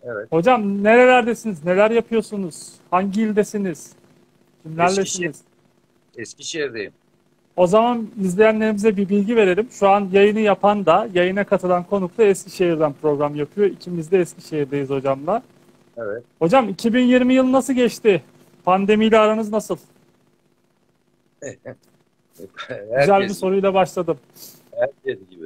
Evet. Hocam nerelerdesiniz? Neler yapıyorsunuz? Hangi ildesiniz? Eskişehir, Kimlerlesiniz? Eskişehir'deyim. O zaman izleyenlerimize bir bilgi verelim. Şu an yayını yapan da, yayına katılan konuk da Eskişehir'den program yapıyor. İkimiz de Eskişehir'deyiz hocamla. Evet. Hocam 2020 yılı nasıl geçti? Pandemiyle aranız nasıl? Güzel bir Herkes gibi. soruyla başladım. Herkes gibi.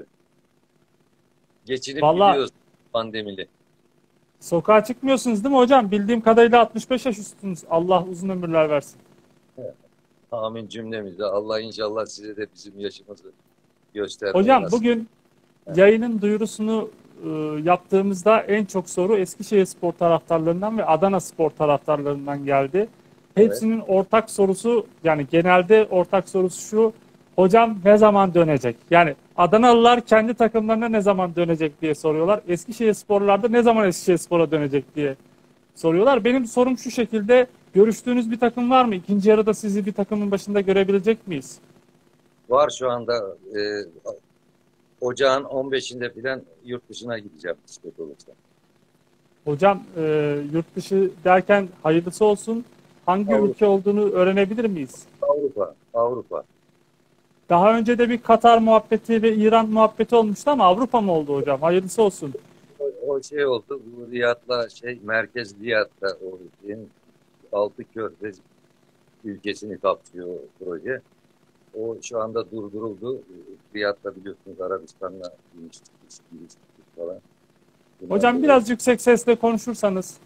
Geçinip Valla gidiyoruz pandemili. sokağa çıkmıyorsunuz değil mi hocam? Bildiğim kadarıyla 65 yaş üstünüz. Allah uzun ömürler versin. Amin cümlemize. Allah inşallah size de bizim yaşımızı göstermeyi Hocam nasip. bugün yayının duyurusunu yaptığımızda en çok soru Eskişehir Spor taraftarlarından ve Adana Spor taraftarlarından geldi. Evet. Hepsinin ortak sorusu yani genelde ortak sorusu şu. Hocam ne zaman dönecek? Yani Adanalılar kendi takımlarına ne zaman dönecek diye soruyorlar. Eskişehir Sporlular da ne zaman Eskişehir Spor'a dönecek diye soruyorlar. Benim sorum şu şekilde. Görüştüğünüz bir takım var mı? İkinci yarıda sizi bir takımın başında görebilecek miyiz? Var şu anda ocağın 15'inde falan yurt dışına gideceğim bisiklet olursa. Hocam yurt dışı derken hayırlısı olsun. Hangi Avrupa, ülke olduğunu öğrenebilir miyiz? Avrupa, Avrupa. Daha önce de bir Katar muhabbeti ve İran muhabbeti olmuştu ama Avrupa mı oldu hocam? Hayırlısı olsun. O şey oldu. Bu Riyad'la Merkez Riyad'da o altı körfez ülkesini kapsıyor o proje. O şu anda durduruldu. Riyad'da biliyorsunuz Arabistan'la ilişki falan. Bundan Hocam dolayı biraz yüksek sesle konuşursanız.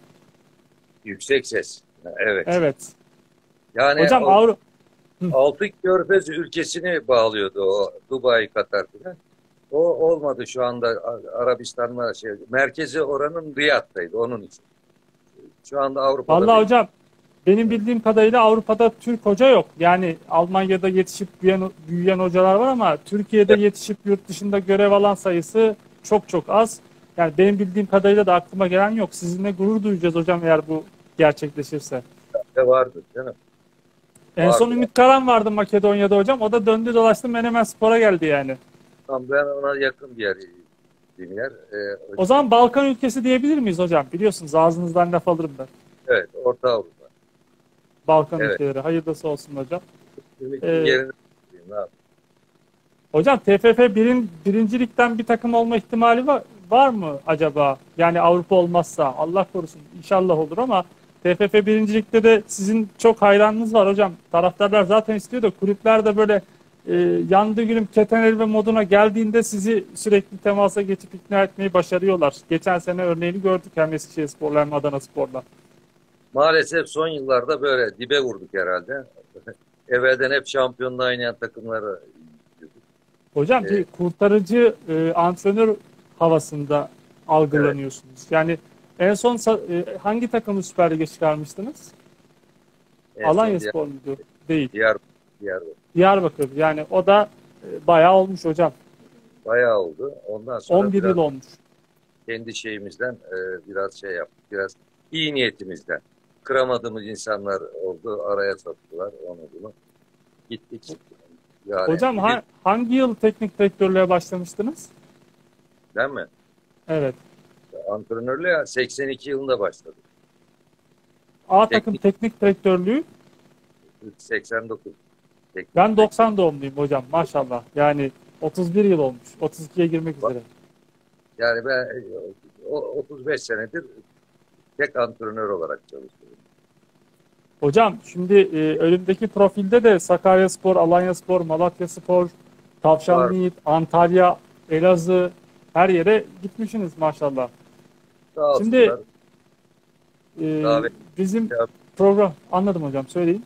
yüksek ses. Evet. Evet. Yani Hocam o Avrupa. altı körfez ülkesini bağlıyordu o Dubai, Katar falan. O olmadı şu anda Arabistan'la merkezi oranın Riyad'daydı onun için. Şu anda Avrupa'da Vallahi bir hocam benim bildiğim kadarıyla Avrupa'da Türk hoca yok. Yani Almanya'da yetişip büyüyen hocalar var ama Türkiye'de yetişip yurt dışında görev alan sayısı çok çok az. Yani benim bildiğim kadarıyla da aklıma gelen yok. Sizinle gurur duyacağız hocam eğer bu gerçekleşirse. de vardı değil mi? En son Vardı. Ümit Karan vardı Makedonya'da hocam. O da döndü dolaştı Menemen Spor'a geldi yani. Tam ben ona yakın bir yer. O zaman Balkan ülkesi diyebilir miyiz hocam? Biliyorsunuz ağzınızdan laf alırım ben. Evet, Orta Avrupa. Balkan Evet. ülkeleri. Hayırlısı olsun hocam. Ümit'in Ee, yerine ne yapayım? Hocam TFF birincilikten bir takım olma ihtimali var mı acaba? Yani Avrupa olmazsa Allah korusun inşallah olur ama TFF birincilikte de sizin çok hayranınız var hocam. Taraftarlar zaten istiyor da kulüpler de böyle yandı gülüm ketenel ve moduna geldiğinde sizi sürekli temasa geçip ikna etmeyi başarıyorlar. Geçen sene örneğini gördük hem Eskişehirspor'la hem Adana Spor'la. Maalesef son yıllarda böyle dibe vurduk herhalde. Evvelden hep şampiyonluğa oynayan takımları izliyorduk. Hocam bir E, kurtarıcı antrenör havasında evet, algılanıyorsunuz. Yani en son hangi takımı Süper Lig'e çıkarmıştınız? en son Alanyaspor muydu? Değil. diğer, diğer Diyarbakır. Yani o da bayağı olmuş hocam. bayağı oldu. Ondan sonra 11 yıl biraz olmuş. kendi şeyimizden biraz şey yaptık. Biraz iyi niyetimizden. Kıramadığımız insanlar oldu. Araya soktular onu bunu. Gittik. Yani Hocam hangi yıl teknik direktörlüğe başlamıştınız? değil mi? Evet. Antrenörlüğe 82 yılında başladık. A takım Teknik teknik direktörlüğü 89. ben Teknik direktör. 90 doğumluyum hocam maşallah. Yani 31 yıl olmuş. 32'ye girmek üzere. Yani ben 35 senedir tek antrenör olarak çalışıyorum. Hocam şimdi önümdeki profilde de Sakaryaspor, Alanyaspor, Malatyaspor, Var Tavşanlı Yiğit, Antalya, Elazığ her yere gitmişsiniz maşallah. sağ Şimdi olsunlar. e, Davet bizim program anladım hocam söyleyin.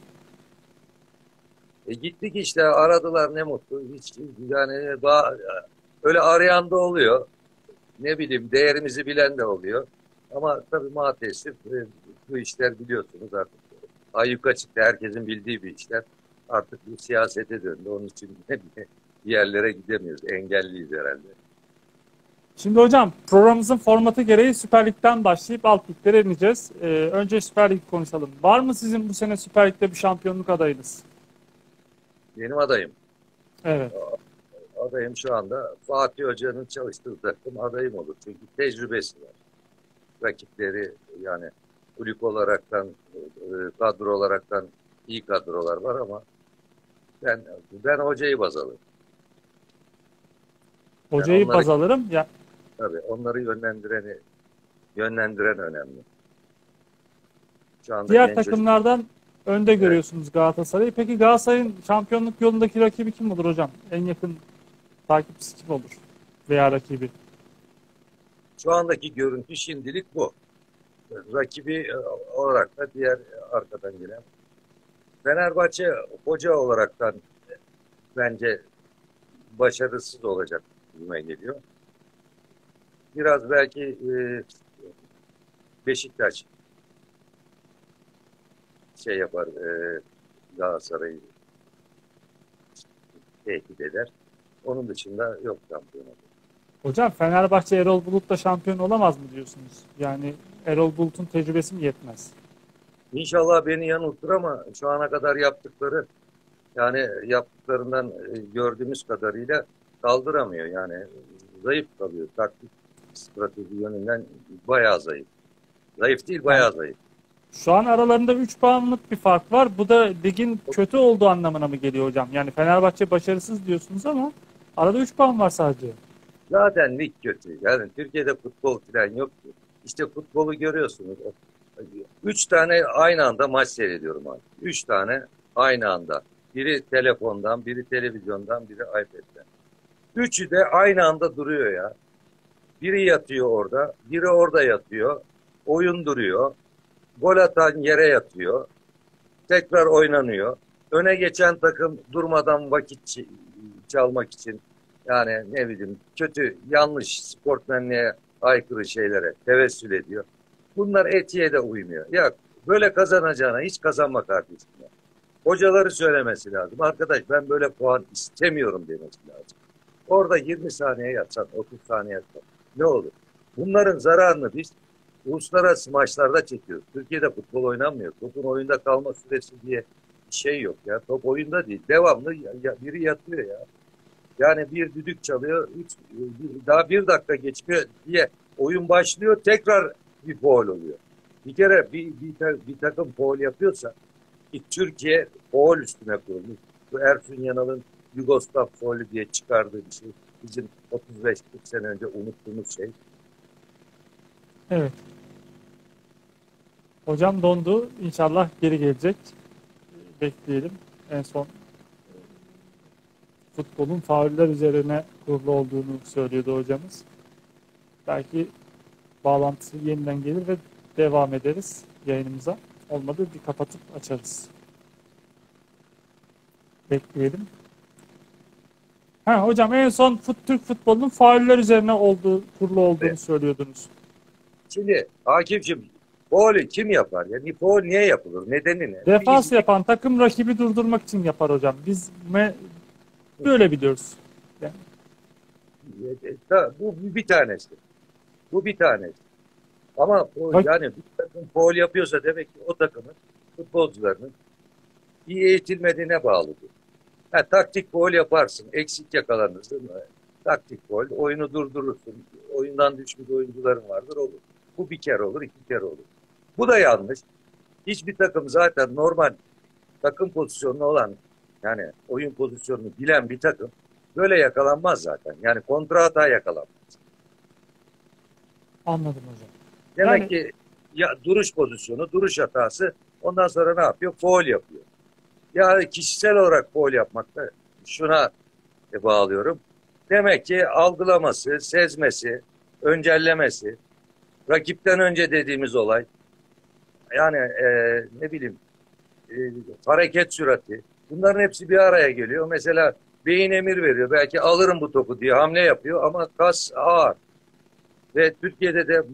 gittik işte aradılar ne mutlu. Hiç yani öyle arayan da oluyor. Ne bileyim değerimizi bilen de oluyor. Ama tabii maalesef bu işler biliyorsunuz artık ayyuka çıktı. Herkesin bildiği bir işler. Artık bu siyasete döndü. Onun için bir yerlere gidemiyoruz. Engelliyiz herhalde. Şimdi hocam programımızın formatı gereği Süper Lig'den başlayıp alt liglere ineceğiz. Önce Süper Lig konuşalım. Var mı sizin bu sene Süper Lig'de bir şampiyonluk adayınız? Benim adayım. Evet. Adayım şu anda Fatih Hoca'nın çalıştığı takım adayım olur. Çünkü tecrübesi var. rakipleri yani kulüp olaraktan, kadro olaraktan iyi kadrolar var ama ben hocayı baz alırım. Yani Hocayı baz alırım. Ya tabii onları yönlendiren önemli. Şu anda diğer genç çocuk. takımlardan önde Evet. görüyorsunuz Galatasaray'ı. Peki Galatasaray'ın şampiyonluk yolundaki rakibi kim olur hocam? En yakın takipçisi kim olur? Veya rakibi? Şu andaki görüntü şimdilik bu. Rakibi olarak da diğer arkadan gelen. Fenerbahçe hoca olaraktan bence başarısız olacak gibime geliyor. Biraz belki Beşiktaş şey yapar, Galatasaray'ı tehdit eder. Onun dışında yok şampiyonu. Hocam Fenerbahçe Erol Bulut'la şampiyon olamaz mı diyorsunuz? Yani Erol Bulut'un tecrübesi mi yetmez? İnşallah beni yanıltır ama şu ana kadar yaptıklarından gördüğümüz kadarıyla kaldıramıyor. Yani zayıf kalıyor. Taktik strateji yönünden bayağı zayıf. Zayıf değil, Yani bayağı zayıf. şu an aralarında 3 puanlık bir fark var. Bu da ligin kötü olduğu anlamına mı geliyor hocam? Yani Fenerbahçe başarısız diyorsunuz ama arada 3 puan var sadece. Zaten lig kötü. Yani Türkiye'de futbol falan yok ki. İşte futbolu görüyorsunuz. Üç tane aynı anda maç seyrediyorum abi. Üç tane aynı anda. Biri telefondan, biri televizyondan, biri iPad'den. Üçü de aynı anda duruyor ya. Biri yatıyor orada, biri orada yatıyor. Oyun duruyor. Gol atan yere yatıyor. Tekrar oynanıyor. Öne geçen takım durmadan vakit çalmak için yani ne bileyim kötü yanlış sportmenliğe aykırı şeylere tevessül ediyor. Bunlar etiğe de uymuyor. Ya böyle kazanacağına hiç kazanma kardeşim ya. Hocaları söylemesi lazım. Arkadaş ben böyle puan istemiyorum demesi lazım. Orada 20 saniye yatsan, 30 saniye yatsan ne olur? Bunların zararını biz uluslararası maçlarda çekiyoruz. Türkiye'de futbol oynanmıyor. Topun oyunda kalma süresi diye bir şey yok ya. Top oyunda değil. Devamlı biri yatıyor ya. Yani bir düdük çalıyor. Daha bir dakika geçmiyor diye oyun başlıyor. Tekrar bir faul oluyor. Bir kere bir takım faul yapıyorsa ki Türkiye faul üstüne kurulmuş. Bu Ersun Yanal'ın Yugoslav faulü diye çıkardığı bir şey. Bizim 35-40 sene önce unuttuğumuz şey. Evet. Hocam dondu. İnşallah geri gelecek. Bekleyelim. En son futbolun fauller üzerine kurulu olduğunu söylüyordu hocamız. Belki bağlantısı yeniden gelir ve devam ederiz yayınımıza. Olmadı bir kapatıp açarız. Bekleyelim. Hocam en son Türk futbolunun fauller üzerine kurulu olduğunu Evet. söylüyordunuz. Şimdi Akif'cim faulü kim yapar? Yani faul niye yapılır? Nedeni ne? Defans yapan takım rakibi durdurmak için yapar hocam. Biz böyle biliyoruz. Yani, Bu bir tanesi. Bu bir tanesi. Ama yani bir takım faul yapıyorsa demek ki o takımın futbolcularının iyi eğitilmediğine bağlıdır. Taktik faul yaparsın, eksik yakalanırsın. Taktik faul, oyunu durdurursun. Oyundan düşmüş oyuncuların vardır, olur. Bu bir kere olur, iki kere olur. Bu da yanlış. Hiçbir takım zaten normal takım pozisyonunu olan yani oyun pozisyonunu bilen bir takım böyle yakalanmaz zaten. Yani kontra hata yakalanmaz. anladım hocam. Demek ki ya duruş pozisyonu, duruş hatası ondan sonra ne yapıyor? Faul yapıyor. Yani kişisel olarak faul yapmakta şuna bağlıyorum. Demek ki algılaması, sezmesi, öncellemesi, rakipten önce dediğimiz olay yani ne bileyim hareket sürati bunların hepsi bir araya geliyor. Mesela beyin emir veriyor. Belki alırım bu topu diye hamle yapıyor ama kas ağır. Ve Türkiye'de de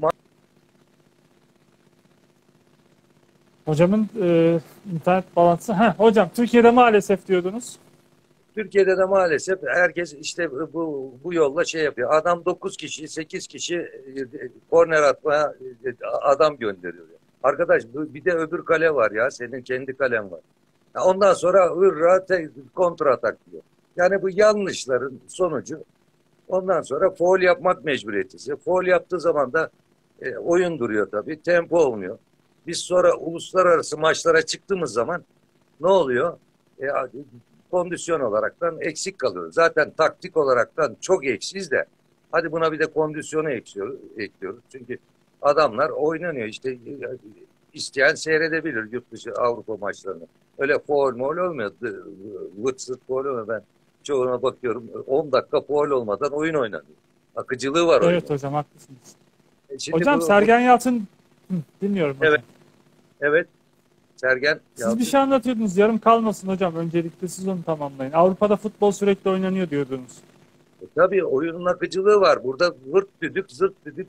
Hocamın internet bağlantısı. Hocam Türkiye'de maalesef diyordunuz. Maalesef herkes işte bu yolla şey yapıyor. Adam 9 kişi, 8 kişi korner atmaya adam gönderiyor. Arkadaş bir de öbür kale var ya. Senin kendi kalen var. Ondan sonra hırra kontra atak diyor. Yani bu yanlışların sonucu ondan sonra faul yapmak mecburiyeti. Faul yaptığı zaman da Oyun duruyor tabii. Tempo olmuyor. Biz sonra uluslararası maçlara çıktığımız zaman ne oluyor? E, Kondisyon olaraktan eksik kalıyoruz. Zaten taktik olaraktan çok eksiyiz de hadi buna bir de kondisyonu ekliyoruz. Çünkü adamlar oynanıyor. İşte isteyen seyredebilir yurt dışı Avrupa maçlarını. Öyle faul mol olmuyor. Vırt zırt faul olmuyor. Ben çoğuna bakıyorum. 10 dakika faul olmadan oyun oynanıyor. Akıcılığı var oyunun. Evet hocam, haklısınız. Şimdi Hocam Sergen Yalçın, dinliyorum hocam. evet, evet. Sergen Siz Yalçın. bir şey anlatıyordunuz. Yarım kalmasın hocam. Öncelikle siz onu tamamlayın. Avrupa'da futbol sürekli oynanıyor diyordunuz. Tabii oyunun akıcılığı var. Burada vırt düdük, zırt düdük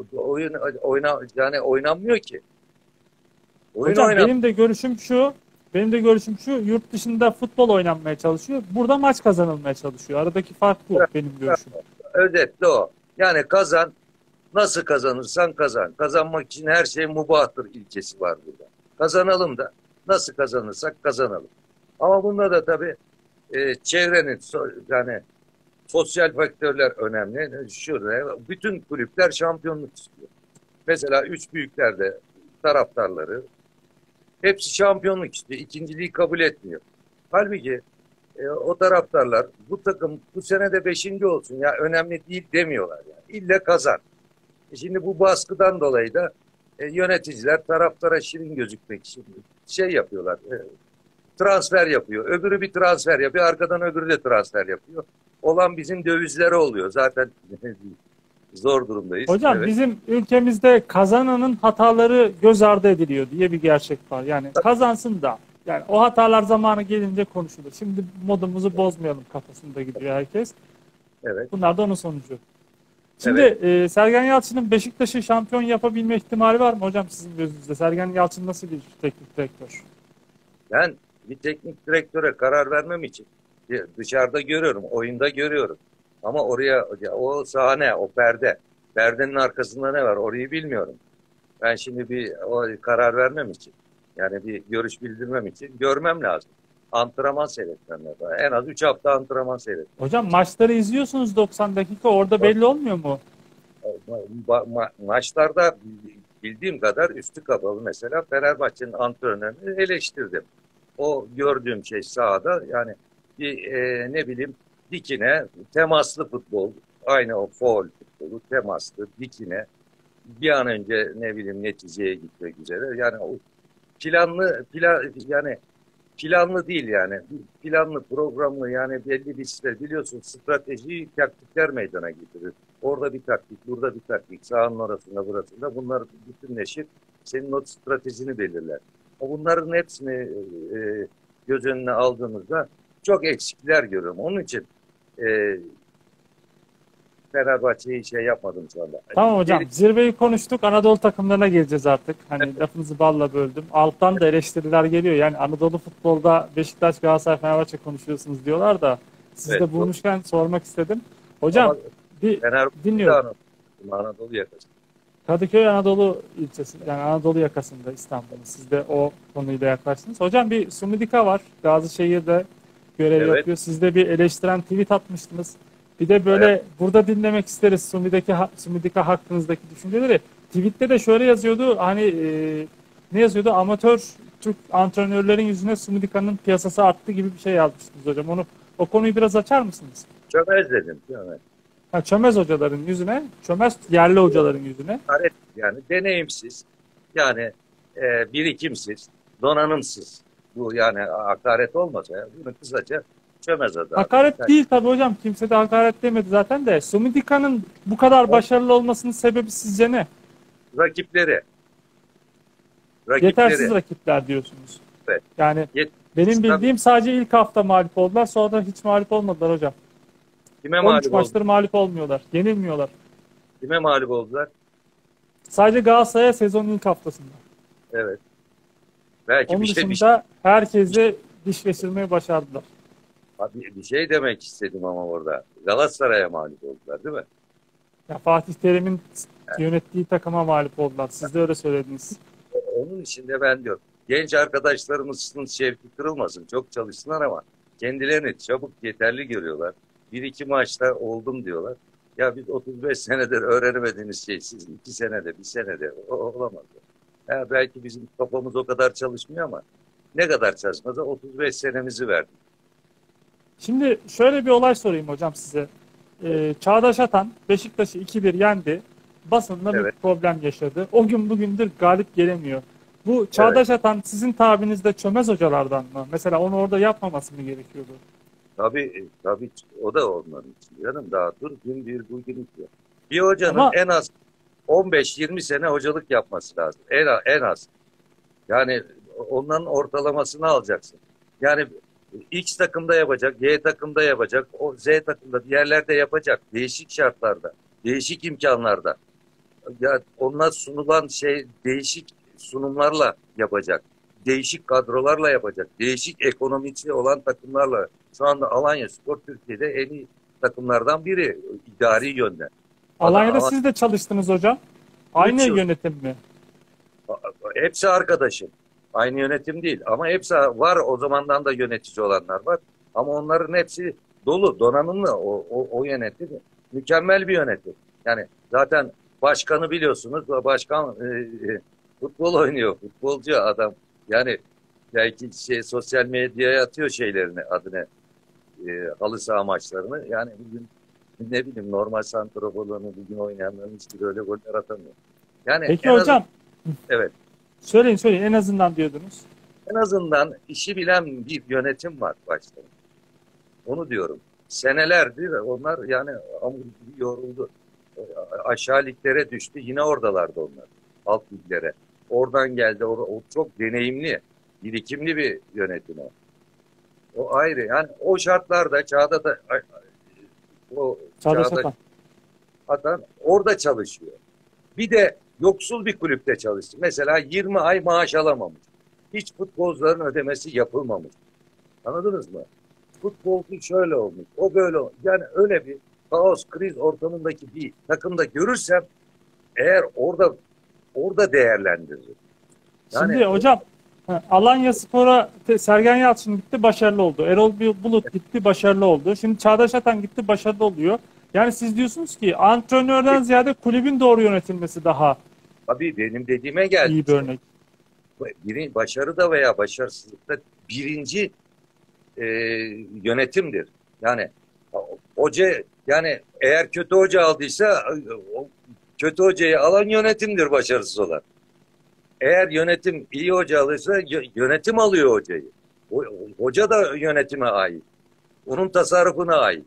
yani oynanmıyor ki. Oyun Hocam oynan. benim de görüşüm şu. Yurt dışında futbol oynanmaya çalışıyor. Burada maç kazanılmaya çalışıyor. Aradaki fark bu benim görüşüm. Özetle o. Yani kazan, nasıl kazanırsan kazan. Kazanmak için her şey mubahtır ilkesi var burada. Kazanalım da nasıl kazanırsak kazanalım. Ama bunda da tabii çevrenin yani sosyal faktörler önemli. Şurada bütün kulüpler şampiyonluk istiyor. Mesela üç büyüklerde taraftarları hepsi şampiyonluk istiyor. İkinciliği kabul etmiyor. Halbuki o taraftarlar bu takım bu sene de 5. olsun ya önemli değil demiyorlar yani. İlle kazan. Şimdi bu baskıdan dolayı da yöneticiler taraftara şirin gözükmek için şey yapıyorlar. Transfer yapıyor. Öbürü bir transfer yapıyor. Arkadan öbürü de transfer yapıyor. Olan bizim dövizlere oluyor. Zaten zor durumdayız. Hocam Evet. bizim ülkemizde kazananın hataları göz ardı ediliyor diye bir gerçek var. Yani kazansın da yani o hatalar zamanı gelince konuşulur. Şimdi modumuzu bozmayalım kafasında gidiyor herkes. Evet. Bunlar da onun sonucu. Şimdi Evet. Sergen Yalçın'ın Beşiktaş'ı şampiyon yapabilme ihtimali var mı hocam sizin gözünüzde? Sergen Yalçın nasıl bir teknik direktör? Ben bir teknik direktöre karar vermem için dışarıda görüyorum, oyunda görüyorum. Ama oraya o sahne, o perde. Perdenin arkasında ne var? Orayı bilmiyorum. Ben şimdi bir o karar vermem için yani bir görüş bildirmem için görmem lazım. Antrenman seyretmem lazım. En az 3 hafta antrenman seyretmem. Hocam maçları izliyorsunuz 90 dakika, orada belli olmuyor mu? Maçlarda bildiğim kadar üstü kapalı mesela Fenerbahçe'nin antrenörünü eleştirdim. O gördüğüm şey sahada yani bir ne bileyim dikine temaslı futbol aynı o faul futbolu temaslı dikine bir an önce ne bileyim neticeye gitmek üzere yani o yani planlı değil yani. Planlı, programlı yani belli bir işte biliyorsun strateji taktikler meydana getirir. Orada bir taktik, burada bir taktik, sahanın arasında burasında bunlar bütünleşir. Senin o stratejini belirler. Bunların hepsini göz önüne aldığımızda çok eksikler görüyorum. Onun için Fenerbahçe'yi şey yapmadım şu anda. Tamam hocam, zirveyi konuştuk. Anadolu takımlarına geleceğiz artık. Hani lafınızı balla böldüm. Alttan da eleştiriler geliyor. Yani Anadolu futbolda Beşiktaş, Galatasaray, Fenerbahçe konuşuyorsunuz diyorlar da siz Evet, de bulmuşken sormak istedim. Hocam ama bir Fenerbahçe dinliyorum. Anadolu yakası. Kadıköy Anadolu ilçesi, yani Anadolu yakasında İstanbul'un. Siz de o konuyla yaklaştınız. Hocam bir Sumidika var. Gazişehir'de görev Evet. yapıyor. Siz de bir eleştiren tweet atmıştınız. Bir de böyle Evet. burada dinlemek isteriz Sumidika hakkınızdaki düşünceleri. Tweette de şöyle yazıyordu. Hani ne yazıyordu? Amatör Türk antrenörlerin yüzüne Sumidika'nın piyasası arttı gibi bir şey yazmıştınız hocam. O konuyu biraz açar mısınız? Çok özledim. Çömez. Ha, çömez hocaların yüzüne, çömez yerli hocaların yüzüne. Yani deneyimsiz, yani birikimsiz, donanımsız. Bu yani hakaret olmasa ya, bunu kısaca çömez adam. Hakaret değil tabii hocam. Kimse de hakaret demedi zaten de. Sumidika'nın bu kadar başarılı olmasının sebebi sizce ne? Rakipleri. Yetersiz rakipler diyorsunuz. Evet. Yani Yet- benim bildiğim sadece ilk hafta mağlup oldular. Sonra da hiç mağlup olmadılar hocam. Kime 13 mağlup oldu? maçtır mağlup olmuyorlar. Yenilmiyorlar. Kime mağlup oldular? Sadece Galatasaray'a sezonun ilk haftasında. Evet. Belki Onun bir şey dışında herkese diş geçirmeyi başardılar. bir şey demek istedim ama orada. Galatasaray'a mağlup oldular değil mi? Ya Fatih Terim'in yönettiği takıma mağlup oldular. Siz de öyle söylediniz. Onun için de ben diyorum. Genç arkadaşlarımızın şevki kırılmasın. Çok çalışsınlar ama kendilerini çabuk yeterli görüyorlar. Bir iki maçta oldum diyorlar. Ya biz 35 senedir öğrenemediğiniz şey siz 2 senede, 1 senede olamaz. Ya belki bizim kafamız o kadar çalışmıyor ama ne kadar çalışmasa 35 senemizi verdik. Şimdi şöyle bir olay sorayım hocam size. Çağdaş Atan Beşiktaş'ı 2-1 yendi. Basında bir Evet, problem yaşadı. O gün bugündür galip gelemiyor. Bu evet. Çağdaş Atan sizin tabirinizde çömez hocalardan mı? Mesela onu orada yapmaması mı gerekiyordu? Tabii o da onların için. Canım daha dur gün bir bugün iki. Bir hocanın Ama en az 15-20 sene hocalık yapması lazım. En az. Yani onların ortalamasını alacaksın. Yani X takımda yapacak, Y takımda yapacak, o Z takımda bir yerlerde yapacak. Değişik şartlarda, değişik imkanlarda. Ya onlar sunulan şey değişik sunumlarla yapacak. Değişik kadrolarla yapacak. Değişik ekonomisi olan takımlarla. Şu anda Alanya Spor Türkiye'de en iyi takımlardan biri idari yönden. Alanya'da Ama siz de çalıştınız hocam. Aynı 3 yıl yönetim mi? hepsi arkadaşım. Aynı yönetim değil ama hepsi var, o zamandan da yönetici olanlar var. Ama onların hepsi dolu, donanımlı o yönetim. Mükemmel bir yönetim. Yani zaten başkanı biliyorsunuz. Başkan futbol oynuyor. Futbolcu adam. Yani belki sosyal medyaya atıyor şeylerini, adını, halı saha maçlarını. Yani bugün ne bileyim normal santraforlarını bugün oynayanların hiçbiri öyle goller atamıyor. Yani Peki en azından hocam, evet. söyleyin en azından diyordunuz. En azından işi bilen bir yönetim var başta. Onu diyorum. Senelerdir onlar yani hamur gibi yoruldu. Aşağı liglere düştü. Yine oradalardı onlar. Alt liglere. Oradan geldi. O çok deneyimli, birikimli bir yönetim o. O ayrı. Yani o şartlarda o Çağdaş çağda Atan. atan orada çalışıyor. Bir de yoksul bir kulüpte çalıştı. Mesela 20 ay maaş alamamış. Hiç futbolcuların ödemesi yapılmamış. Anladınız mı? Futbolcu şöyle olmuş, o böyle olmuş. Yani öyle bir kaos, kriz ortamındaki bir takımda görürsem eğer orada değerlendiririm. Yani Şimdi hocam Alanya Spor'a Sergen Yalçın gitti başarılı oldu. Erol Bulut gitti başarılı oldu. Şimdi Çağdaş Atan gitti başarılı oluyor. Yani siz diyorsunuz ki antrenörden ziyade kulübün doğru yönetilmesi daha tabii benim dediğime geldi iyi bir işte. örnek. Başarıda veya başarısızlıkta birinci e, yönetimdir. Yani hoca, yani eğer kötü hoca aldıysa o kötü hocayı alan yönetimdir başarısız olan. Eğer yönetim iyi hoca alırsa yönetim alıyor hocayı. Hoca da yönetime ait. Onun tasarrufuna ait.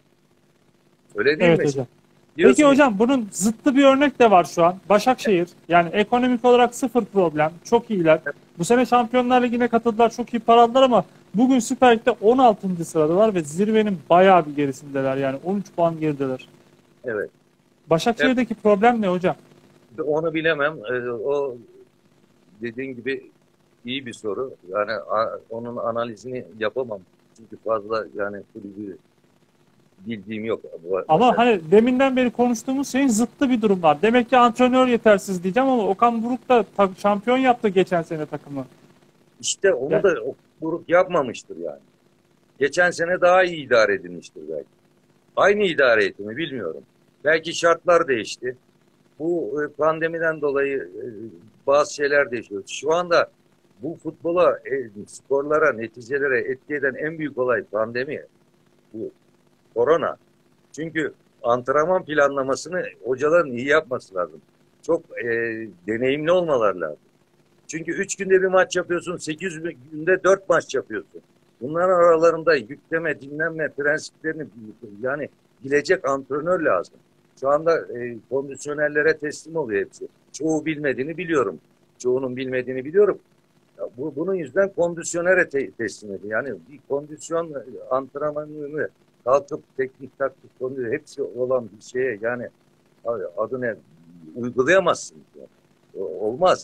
Öyle değil Evet mi? hocam. Peki Diyorsun hocam bunun zıttı bir örnek de var şu an. Başakşehir yani ekonomik olarak sıfır problem. Çok iyiler. Bu sene Şampiyonlar Ligi'ne katıldılar. Çok iyi para aldılar ama bugün Süper Lig'de 16. sıradalar ve zirvenin bayağı bir gerisindeler. Yani 13 puan gerideler. evet. Hep Başakşehir'deki problem ne hocam? onu bilemem. O dediğin gibi iyi bir soru. Yani onun analizini yapamam. Çünkü fazla yani kulübü bildiğim yok. Ama hani deminden beri konuştuğumuz şeyin zıttı bir durum var. Demek ki antrenör yetersiz diyeceğim ama Okan Buruk da şampiyon yaptı geçen sene takımı. İşte onu Yani, da o grup yapmamıştır yani. Geçen sene daha iyi idare edilmiştir belki. Aynı idare etti mi bilmiyorum. Belki şartlar değişti. Bu pandemiden dolayı bazı şeyler değişiyor. Şu anda bu futbola, sporlara, neticelere etki eden en büyük olay pandemi. Bu korona. Çünkü antrenman planlamasını hocaların iyi yapması lazım. Çok deneyimli olmaları lazım. Çünkü 3 günde bir maç yapıyorsun, 8 günde 4 maç yapıyorsun. Bunların aralarında yükleme, dinlenme prensiplerini yani bilecek antrenör lazım. Şu anda kondisyonerlere teslim oluyor hepsi. Çoğu bilmediğini biliyorum. Çoğunun bilmediğini biliyorum. Ya bunun yüzden kondisyonere teslim ediyor. Yani bir kondisyon antrenmanını kalkıp teknik taktik kondisyon hepsi olan bir şeye yani adını uygulayamazsın. Yani. Olmaz.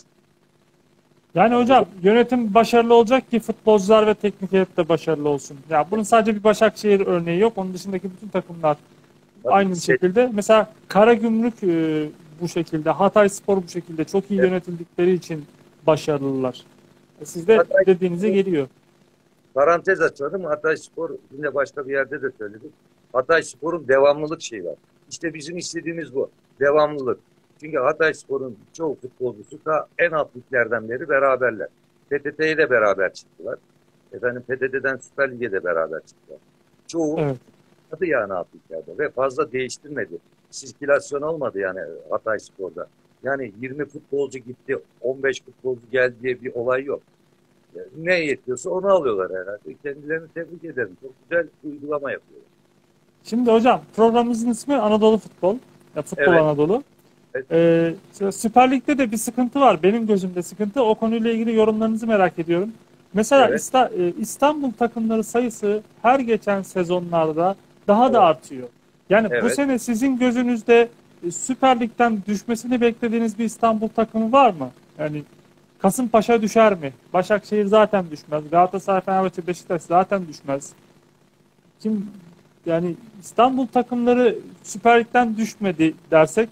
yani hocam yönetim başarılı olacak ki futbolcular ve teknik heyet de başarılı olsun. Ya bunun sadece bir Başakşehir örneği yok. Onun dışındaki bütün takımlar aynı bir şekilde. Mesela Karagümrük bu şekilde, Hatayspor bu şekilde çok iyi Evet. yönetildikleri için başarılılar. Siz de Hatay, dediğinize geliyor. parantez açalım. Hatayspor yine başka bir yerde de söyledik. Hatayspor'un devamlılık şeyi var. İşte bizim istediğimiz bu. Devamlılık. Çünkü Hatayspor'un çoğu futbolcusu da en alt liglerden beri beraberler. PTT'ye de beraber çıktılar. Efendim PTT'den Süper Lig'e de beraber çıktılar. Çoğu Evet. adı yani alt liglerde ve fazla değiştirmedi. Sirkülasyon olmadı yani Hatayspor'da. Yani 20 futbolcu gitti, 15 futbolcu geldi diye bir olay yok. Yani ne yetiyorsa onu alıyorlar herhalde. Kendilerini tebrik ederim. Çok güzel uygulama yapıyorlar. Şimdi hocam programımızın ismi Anadolu Futbol. Ya, Futbol Evet, Anadolu. evet, Süper Lig'de de bir sıkıntı var. Benim gözümde sıkıntı. O konuyla ilgili yorumlarınızı merak ediyorum. Mesela evet, İstanbul takımları sayısı her geçen sezonlarda daha da evet, artıyor. Yani bu evet. sene sizin gözünüzde Süper Lig'den düşmesini beklediğiniz bir İstanbul takımı var mı? Yani Kasımpaşa düşer mi? Başakşehir zaten düşmez. Galatasaray, Fenerbahçe, Beşiktaş zaten düşmez. Kim yani İstanbul takımları Süper Lig'den düşmedi dersek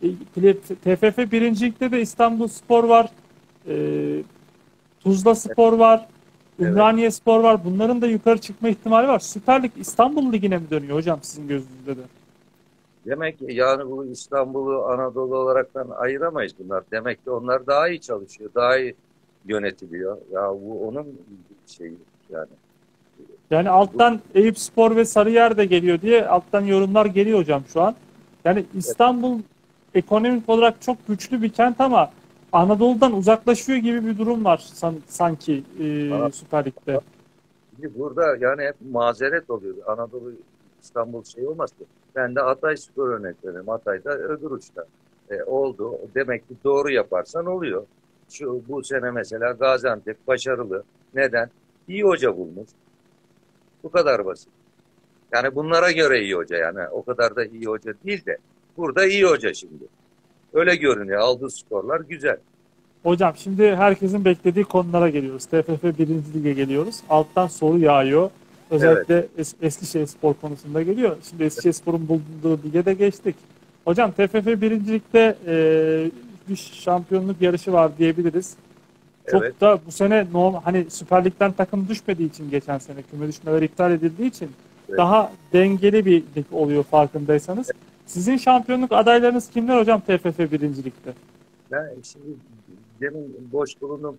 TFF 1. Lig'de de İstanbul Spor var. E, Tuzla Spor var. Evet. Ümraniye Spor var. Bunların da yukarı çıkma ihtimali var. Süper Lig İstanbul Ligi'ne mi dönüyor hocam sizin gözünüzde de? Demek ki yani bu İstanbul'u Anadolu olaraktan ayıramayız bunlar. Demek ki onlar daha iyi çalışıyor, daha iyi yönetiliyor. Ya bu onun şeyi yani. Yani Bu, alttan Eyüpspor ve Sarıyer de geliyor diye alttan yorumlar geliyor hocam şu an. Yani İstanbul ekonomik olarak çok güçlü bir kent ama Anadolu'dan uzaklaşıyor gibi bir durum var sanki Süper Lig'de. Şimdi burada yani hep mazeret oluyor. Anadolu İstanbul şey olmaz ki. Ben de Hatay Spor örnek veriyorum. Hatay'da öbür uçta. Oldu. Demek ki doğru yaparsan oluyor. Bu sene mesela Gaziantep başarılı. Neden? İyi hoca bulmuş. Bu kadar basit. Yani bunlara göre iyi hoca yani. O kadar da iyi hoca değil de. Burada iyi hoca şimdi. Öyle görünüyor. Aldığı skorlar güzel. Hocam şimdi herkesin beklediği konulara geliyoruz. TFF 1. Lig'e geliyoruz. Alttan soru yağıyor. Evet. Özellikle Eskişehirspor konusunda geliyor. Şimdi Eskişehirspor'un bulunduğu lige de geçtik. Hocam TFF 1. Lig'de bir şampiyonluk yarışı var diyebiliriz. Evet. Çok da bu sene hani Süper Lig'den takım düşmediği için geçen sene küme düşmeleri iptal edildiği için Evet. daha dengeli bir lig oluyor farkındaysanız. Sizin şampiyonluk adaylarınız kimler hocam TFF 1. Lig'de? Ben şimdi demin boş bulunup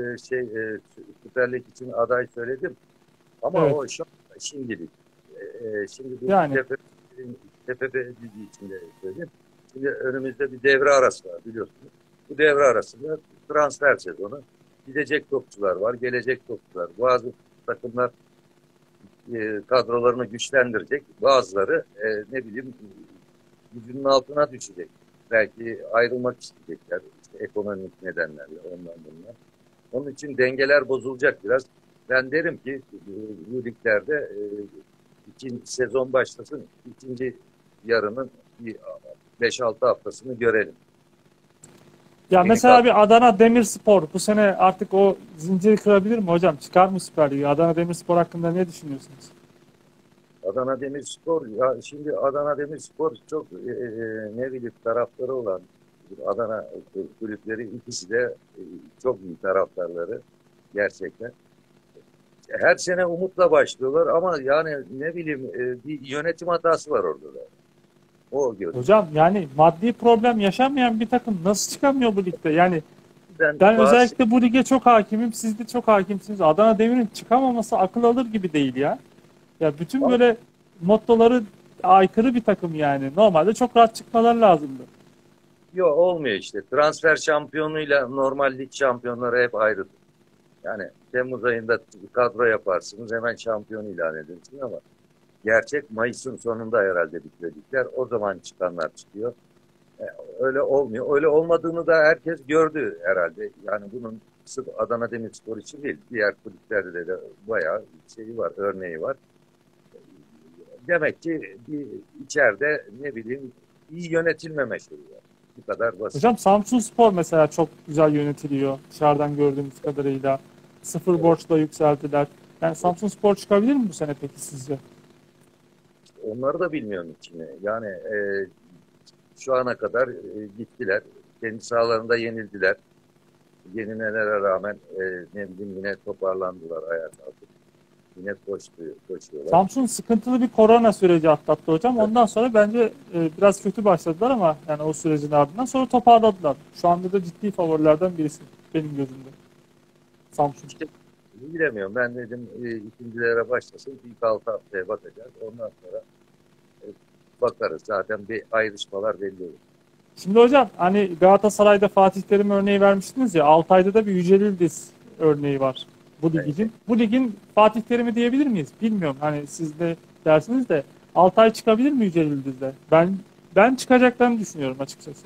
Süper Lig için aday söyledim. Ama Evet. o şu şimdilik. Şimdi bu Yani TFF Ligi içinde söyleyeyim. Şimdi önümüzde bir devre arası var biliyorsunuz. Bu devre arasında transfer sezonu. Gidecek topçular var, gelecek topçular. Bazı takımlar kadrolarını güçlendirecek. Bazıları ne bileyim gücünün altına düşecek. Belki ayrılmak isteyecekler. İşte ekonomik nedenlerle ondan bunlar. Onun için dengeler bozulacak biraz. Ben derim ki bu liglerde ikinci sezon başlasın. İkinci yarının bir 5-6 haftasını görelim. ya Yeni mesela kat bir Adana Demirspor bu sene artık o zinciri kırabilir mi hocam? Çıkar mı Süper Lig'e? Adana Demirspor hakkında ne düşünüyorsunuz? Adana Demirspor ya şimdi Adana Demirspor çok ne bileyim taraftarı olan Adana kulüpleri ikisi de çok iyi taraftarları gerçekten. Her sene umutla başlıyorlar ama yani ne bileyim bir yönetim hatası var orada da. O görünüyor. Hocam yani maddi problem yaşamayan bir takım nasıl çıkamıyor bu ligde? Yani Ben ben bazı özellikle bu lige çok hakimim. Siz de çok hakimsiniz. Adana Demir'in çıkamaması akıl alır gibi değil ya. Ya bütün böyle mottoları aykırı bir takım yani. Normalde çok rahat çıkmaları lazımdı. yok olmuyor işte. Transfer şampiyonuyla normal lig şampiyonları hep ayrıdır. Yani Temmuz ayında kadro yaparsınız hemen şampiyon ilan edersiniz ama gerçek Mayıs'ın sonunda herhalde bitiyor ligler. O zaman çıkanlar çıkıyor. E, Öyle olmuyor. Öyle olmadığını da herkes gördü herhalde. Yani bunun sırf Adana Demirspor için değil. Diğer kulüplerde de bayağı şeyi var, örneği var. Demek ki bir içeride ne bileyim iyi yönetilmeme şeyi var. Bu kadar basit. Hocam Samsunspor mesela çok güzel yönetiliyor. Dışarıdan gördüğümüz kadarıyla. Sıfır Evet. borçla yükseldiler. Yani Samsunspor çıkabilir mi bu sene peki sizce? Onları da bilmiyorum içine. Yani şu ana kadar gittiler. Kendi sahalarında yenildiler. Yenilmelere rağmen ne bileyim yine toparlandılar ayağa kalkıp. Yine koşuyorlar. Samsun sıkıntılı bir korona süreci atlattı hocam. Ondan sonra bence biraz kötü başladılar ama yani o sürecin ardından sonra toparladılar. Şu anda da ciddi favorilerden birisi benim gözümde. Samsun. İşte bilemiyorum. Ben dedim ikincilere başlasın. İlk 6 haftaya bakacağız. Ondan sonra bakarız. Zaten bir ayrışmalar belli olur. Şimdi hocam hani Galatasaray'da Fatih Terim örneği vermiştiniz ya, Altay'da da bir Yücel Yıldız örneği var bu lig için. Bu ligin Fatih Terim'i diyebilir miyiz? Bilmiyorum. Hani siz de dersiniz de Altay çıkabilir mi Yücel Yıldız'da? Ben çıkacaklarını düşünüyorum açıkçası.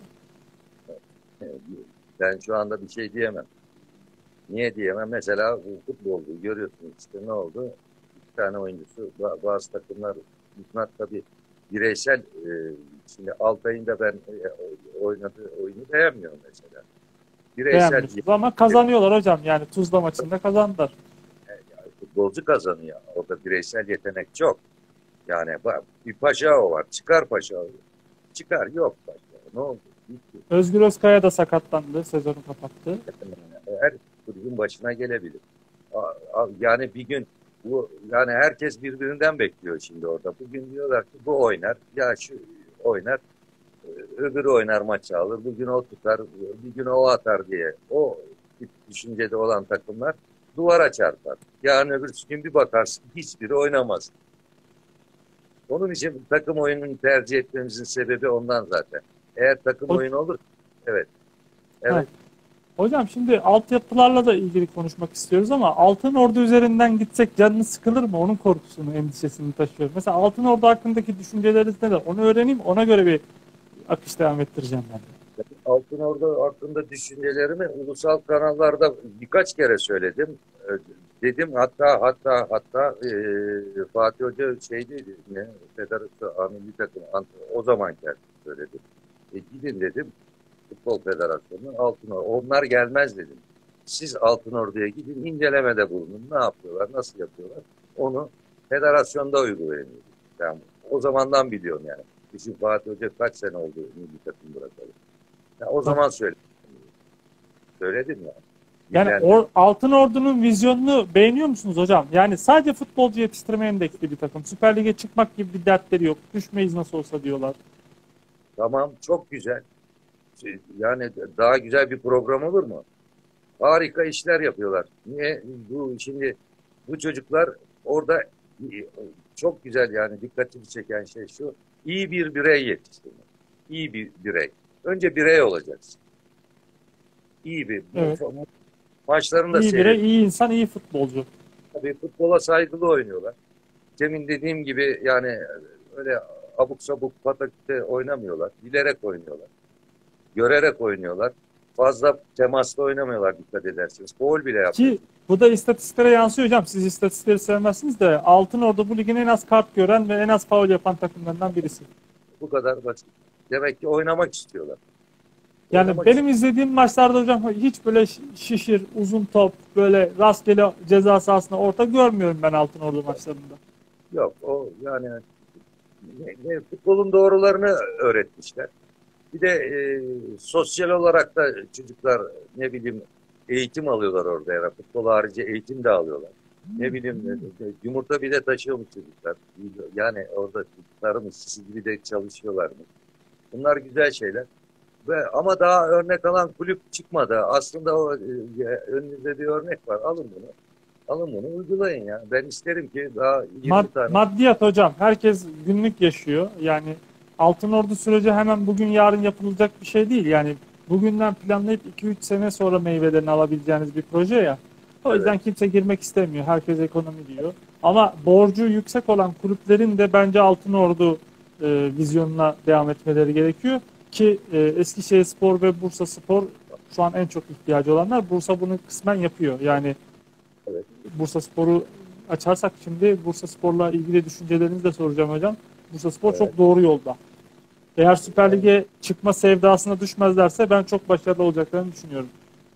E, Ben şu anda bir şey diyemem. Niye diyemem? Mesela bu futbolda görüyorsunuz işte ne oldu? İki tane oyuncusu bazı takımlar bunlar tabii bireysel şimdi Altay'ın da ben oynadığı oyunu beğenmiyorum mesela. Bireysel Beğenmiyorsunuz ama kazanıyorlar hocam. Yani Tuzla maçında kazandılar. futbolcu kazanıyor. Orada bireysel yetenek çok. Yani bir Paşao var. Çıkar Paşao. Çıkar. Yok Paşao. Ne oldu? Bitti. Özgür Özkaya da sakatlandı. Sezonu kapattı. Her kulübün başına gelebilir. Yani bir gün bu yani herkes birbirinden bekliyor şimdi orada. Bugün diyorlar ki bu oynar. Ya şu oynar. Öbürü oynar maçı alır. Bugün o tutar. Bir gün o atar diye. O tip düşüncede olan takımlar duvara çarpar. Yarın öbür gün bir bakarsın hiçbiri oynamaz. Onun için takım oyununu tercih etmemizin sebebi ondan zaten. Eğer takım oyunu olur, evet. Ha. Evet. Hocam şimdi altyapılarla da ilgili konuşmak istiyoruz ama Altınordu üzerinden gitsek canınız sıkılır mı? Onun korkusunu, endişesini taşıyorum. Mesela Altınordu hakkındaki düşünceleriniz neler? Onu öğreneyim, ona göre bir akış devam ettireceğim ben de. Altınordu hakkında düşüncelerimi ulusal kanallarda birkaç kere söyledim. Dedim hatta Fatih Hoca şeydi ne Federasyon Milli Takım o zaman kendisi söyledi. Gidin dedim Futbol Federasyonu'na Altınordu. Onlar gelmez dedim. Siz Altınordu'ya gidin incelemede bulunun. Ne yapıyorlar, nasıl yapıyorlar? Onu federasyonda uygulayın. Yani o zamandan biliyorum yani. Bizim Fatih Hoca kaç sene oldu milli takım bırakalı. Ya o zaman söyledim. Söyledim ya. Yani Altınordu'nun vizyonunu beğeniyor musunuz hocam? Yani sadece futbolcu yetiştirmeye endeksli bir takım. Süper Lig'e çıkmak gibi bir dertleri yok. Düşmeyiz nasıl olsa diyorlar. Tamam çok güzel. Yani daha güzel bir program olur mu? Harika işler yapıyorlar. Niye? Şimdi bu çocuklar orada çok güzel yani dikkatimi çeken şey şu. İyi bir birey yetiştirmek. İyi bir birey. Önce birey olacaksın. İyi bir Evet. maçlarını da İyi birey, iyi insan, iyi futbolcu. tabii futbola saygılı oynuyorlar. Demin dediğim gibi yani öyle abuk sabuk pataküte oynamıyorlar. Bilerek oynuyorlar. Görerek oynuyorlar. Fazla temasla oynamıyorlar dikkat edersiniz. Gol bile yapmıyor. Ki bu da istatistiklere yansıyor hocam. Siz istatistikleri sevmezsiniz de Altınordu bu ligin en az kart gören ve en az faul yapan takımlarından birisi. Bu kadar basit. Demek ki oynamak istiyorlar. Yani Oynamak benim izlediğim maçlarda hocam hiç böyle şişir, uzun top, böyle rastgele ceza sahasına orta görmüyorum ben Altınordu maçlarında. yok. O yani futbolun doğrularını öğretmişler. Bir de sosyal olarak da çocuklar ne bileyim eğitim alıyorlar orada. Yani futbol harici eğitim de alıyorlar. Ne bileyim yumurta bile taşıyormuş çocuklar. Yani orada çocuklarımız sizi gibi de çalışıyorlarmış. Bunlar güzel şeyler. Ama daha örnek alan kulüp çıkmadı. Aslında o önünüzde bir örnek var. Alın bunu. Alın bunu uygulayın ya. Ben isterim ki daha 20 tane. Maddiyat hocam. Herkes günlük yaşıyor. Yani Altınordu süreci hemen bugün yarın yapılacak bir şey değil. Yani bugünden planlayıp 2-3 sene sonra meyvelerini alabileceğiniz bir proje ya. O yüzden kimse girmek istemiyor. Herkes ekonomi diyor. Ama borcu yüksek olan kulüplerin de bence Altınordu vizyonuna devam etmeleri gerekiyor. Ki Eskişehirspor ve Bursaspor şu an en çok ihtiyacı olanlar. Bursa bunu kısmen yapıyor. Yani Evet. Bursaspor'u açarsak şimdi Bursaspor'la ilgili düşüncelerinizi de soracağım hocam. Bursaspor Evet. çok doğru yolda. Eğer Süper Lig'e çıkma sevdasına düşmezlerse ben çok başarılı olacaklarını düşünüyorum.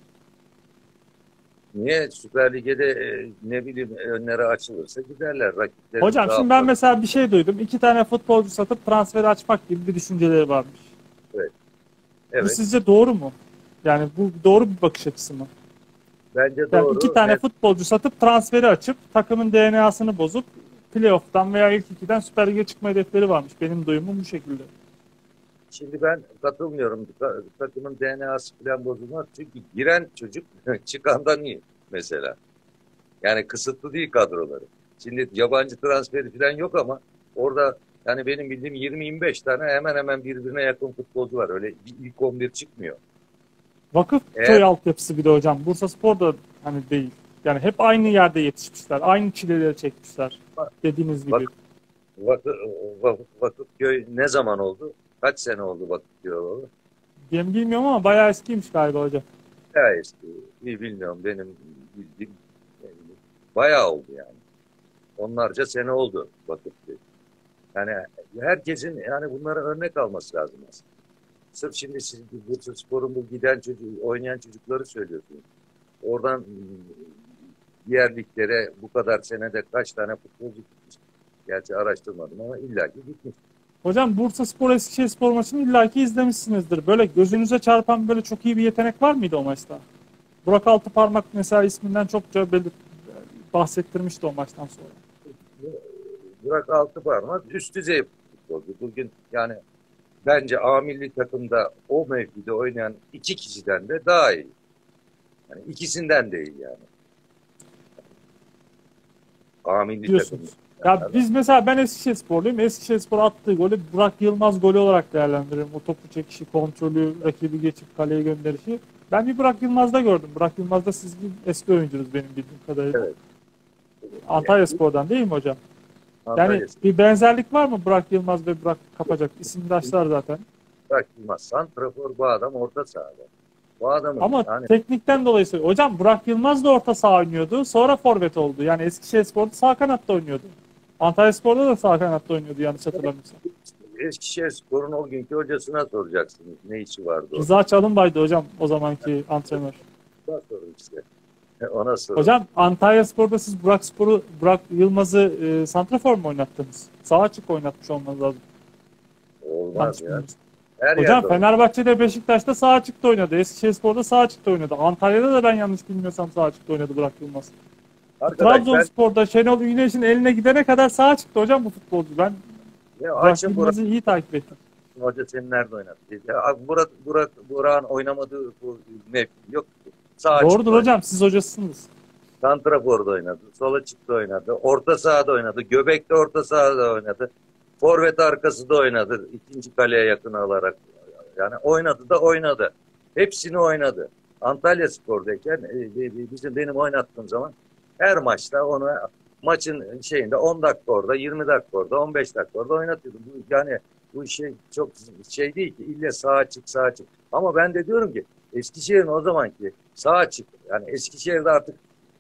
Niye Süper Lig'de ne bileyim önleri açılırsa giderler rakipleri. Hocam şimdi ben mesela bir şey duydum. 2 tane futbolcu satıp transferi açmak gibi bir düşünceleri varmış. Bu Evet. sizce doğru mu? Yani bu doğru bir bakış açısı mı? Bence Yani iki doğru. tane futbolcu satıp transferi açıp takımın DNA'sını bozup playoff'tan veya ilk ikiden Süper Lig'e çıkma hedefleri varmış. Benim duyumum bu şekilde. Şimdi ben katılmıyorum. Takımın DNA'sı falan bozulmaz. Çünkü giren çocuk çıkandan iyi mesela. Yani kısıtlı değil kadroları. Şimdi yabancı transferi falan yok ama orada yani benim bildiğim 20-25 tane hemen hemen birbirine yakın futbolcu var. Öyle ilk 11 çıkmıyor. Vakıfköy Eğer altyapısı bir de hocam. Bursaspor da hani değil. Yani hep aynı yerde yetişmişler. Aynı çileleri çekmişler. Dediğiniz gibi. Vak, Vakıfköy ne zaman oldu? Kaç sene oldu Vakıfköy oldu? Ben bilmiyorum ama bayağı eskiymiş galiba hocam. Ya eski. İyi bilmiyorum. Benim bildiğim bayağı oldu yani. Onlarca sene oldu Vakıfköy. Yani herkesin yani bunlara örnek alması lazım aslında. Sırf şimdi siz Bursaspor'un bu giden çocuk, oynayan çocukları söylüyorsunuz. Oradan diğer liglere bu kadar senede kaç tane futbolcu gitmiş. Gerçi araştırmadım ama illaki gitmiş. Hocam Bursaspor Eskişehirspor maçını illaki izlemişsinizdir. Böyle gözünüze çarpan böyle çok iyi bir yetenek var mıydı o maçta? Burak Altıparmak mesela isminden çokça bahsettirmişti o maçtan sonra. Burak Altıparmak üst düzey futbolcu. Bugün yani bence A milli takımda o mevkide oynayan iki kişiden de daha iyi. Yani ikisinden de iyi yani. A milli takımda. Diyorsunuz. Ya biz mesela ben Eskişehirsporluyum. Eskişehirspor attığı golü Burak Yılmaz golü olarak değerlendiriyorum. O topu çekişi, kontrolü, rakibi geçip kaleye gönderişi. Ben bir Burak Yılmaz'da gördüm. Burak Yılmaz da sizin eski oyuncunuz benim bildiğim kadarıyla. Evet. Antalyaspor'dan değil mi hocam? Yani Antalya bir benzerlik var mı Burak Yılmaz ve Burak Kapacak? İsimdaşlar zaten. Burak Yılmaz santrafor, bu adam orta sahada. Bu adamın Ama yani teknikten dolayı söylüyorum. Hocam Burak Yılmaz da orta saha oynuyordu. Sonra forvet oldu. Yani Eskişehirspor'da sağ kanatta oynuyordu. Antalyaspor'da da sağ kanatta oynuyordu yanlış hatırlamıyorsam. Eskişehirspor'un o günkü hocasına soracaksınız. Ne işi vardı orada? Rıza Çalınbay'dı hocam o zamanki antrenör. Ona sorun işte. Ona sorun. Hocam Antalyaspor'da siz Burak Yılmaz'ı santrafor mu oynattınız? Sağ açık oynatmış olmanız lazım. Olmaz Yanlış ya. bilmiyorsam. Her Hocam yerde olur. Fenerbahçe'de Beşiktaş'ta sağ açıkta oynadı. Eskişehirspor'da sağ açıkta oynadı. Antalya'da da ben yanlış bilmiyorsam sağ açıkta oynadı Burak Yılmaz. Arkadaş ben Trabzonspor'da Şenol Güneş'in eline gidene kadar sağ çıktı hocam bu futbolcu. Ben Burak açın Burak Yılmaz'ı iyi takip ettim. Hoca seni nerede oynattı? Ya, Burak'ın oynamadığı bu mevki yok. Sağ açıkta Doğrudur oynadı. hocam siz hocasısınız. Santrafor'da oynadı. Sol açıkta oynadı. Orta sahada oynadı. Göbek'te orta sahada oynadı. Forvet arkası da oynadı. İkinci kaleye yakın alarak. Yani oynadı da oynadı. Hepsini oynadı. Antalyaspor'dayken benim oynattığım zaman her maçta ona maçın şeyinde 10 dakika orada, 20 dakika orada, 15 dakika orada oynatıyordu. Yani bu şey çok şey değil ki ille sağ açık sağ açık. Ama ben de diyorum ki Eskişehir'in o zamanki sağ açık yani Eskişehir'de artık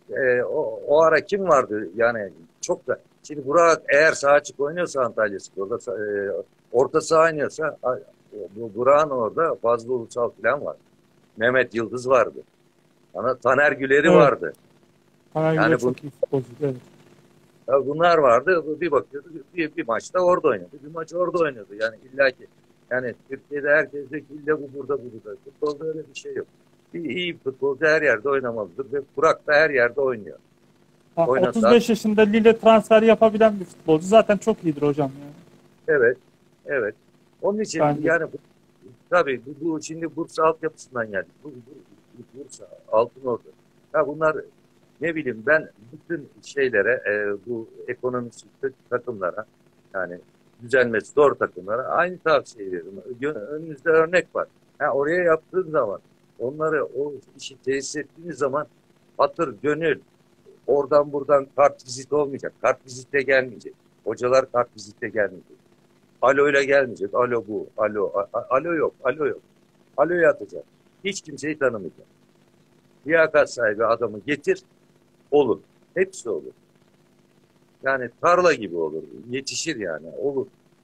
o ara kim vardı yani çok da şimdi Burak eğer sağ açık oynuyorsa Antalyaspor'da orta saha oynuyorsa bu Burak'ın orada Fazlı Ulusal falan var. Mehmet Yıldız vardı. Taner Güler'i Evet. vardı. Bana Yani göre çok iyi futbolcu. Evet. bunlar vardı. Bir bakıyordu bir maçta orada oynadı. Bir maç orada oynadı. Yani illaki yani Türkiye'de herkes de illa bu burada bu burada. Futbolda öyle bir şey yok. İyi futbolcu her yerde oynamalıdır ve Burak da her yerde oynuyor. Ha, Oynasa 35 yaşında Lille transfer yapabilen bir futbolcu. Zaten çok iyidir hocam. Yani. evet. Evet. Onun için Bence. yani tabii bu şimdi Bursa altyapısından geldik. Bursa, Altınordu. Ya bunlar ne bileyim ben bütün şeylere bu ekonomisi kötü takımlara yani düzelmesi zor takımlara aynı tavsiye veriyorum. Önünüzde örnek var. Oraya yaptığın zaman onları o işi tesis ettiğiniz zaman hatır, gönül oradan buradan kart vizit olmayacak. Kart vizitte gelmeyecek. Hocalar kart vizitte gelmeyecek. Alo ile gelmeyecek. Alo bu. Alo yok. Alo yok. Alo'yu atacak. Hiç kimseyi tanımayacak. Liyakat sahibi adamı getir. Olur. Hepsi olur. Yani tarla gibi olur. Yetişir yani. Olur.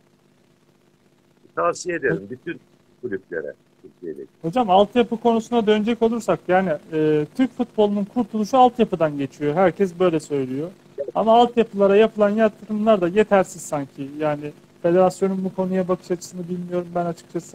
Tavsiye ederim bütün kulüplere. Türkiye'deki. Hocam altyapı konusuna dönecek olursak yani Türk futbolunun kurtuluşu altyapıdan geçiyor. Herkes böyle söylüyor. Ama altyapılara yapılan yatırımlar da yetersiz sanki. Yani federasyonun bu konuya bakış açısını bilmiyorum ben açıkçası.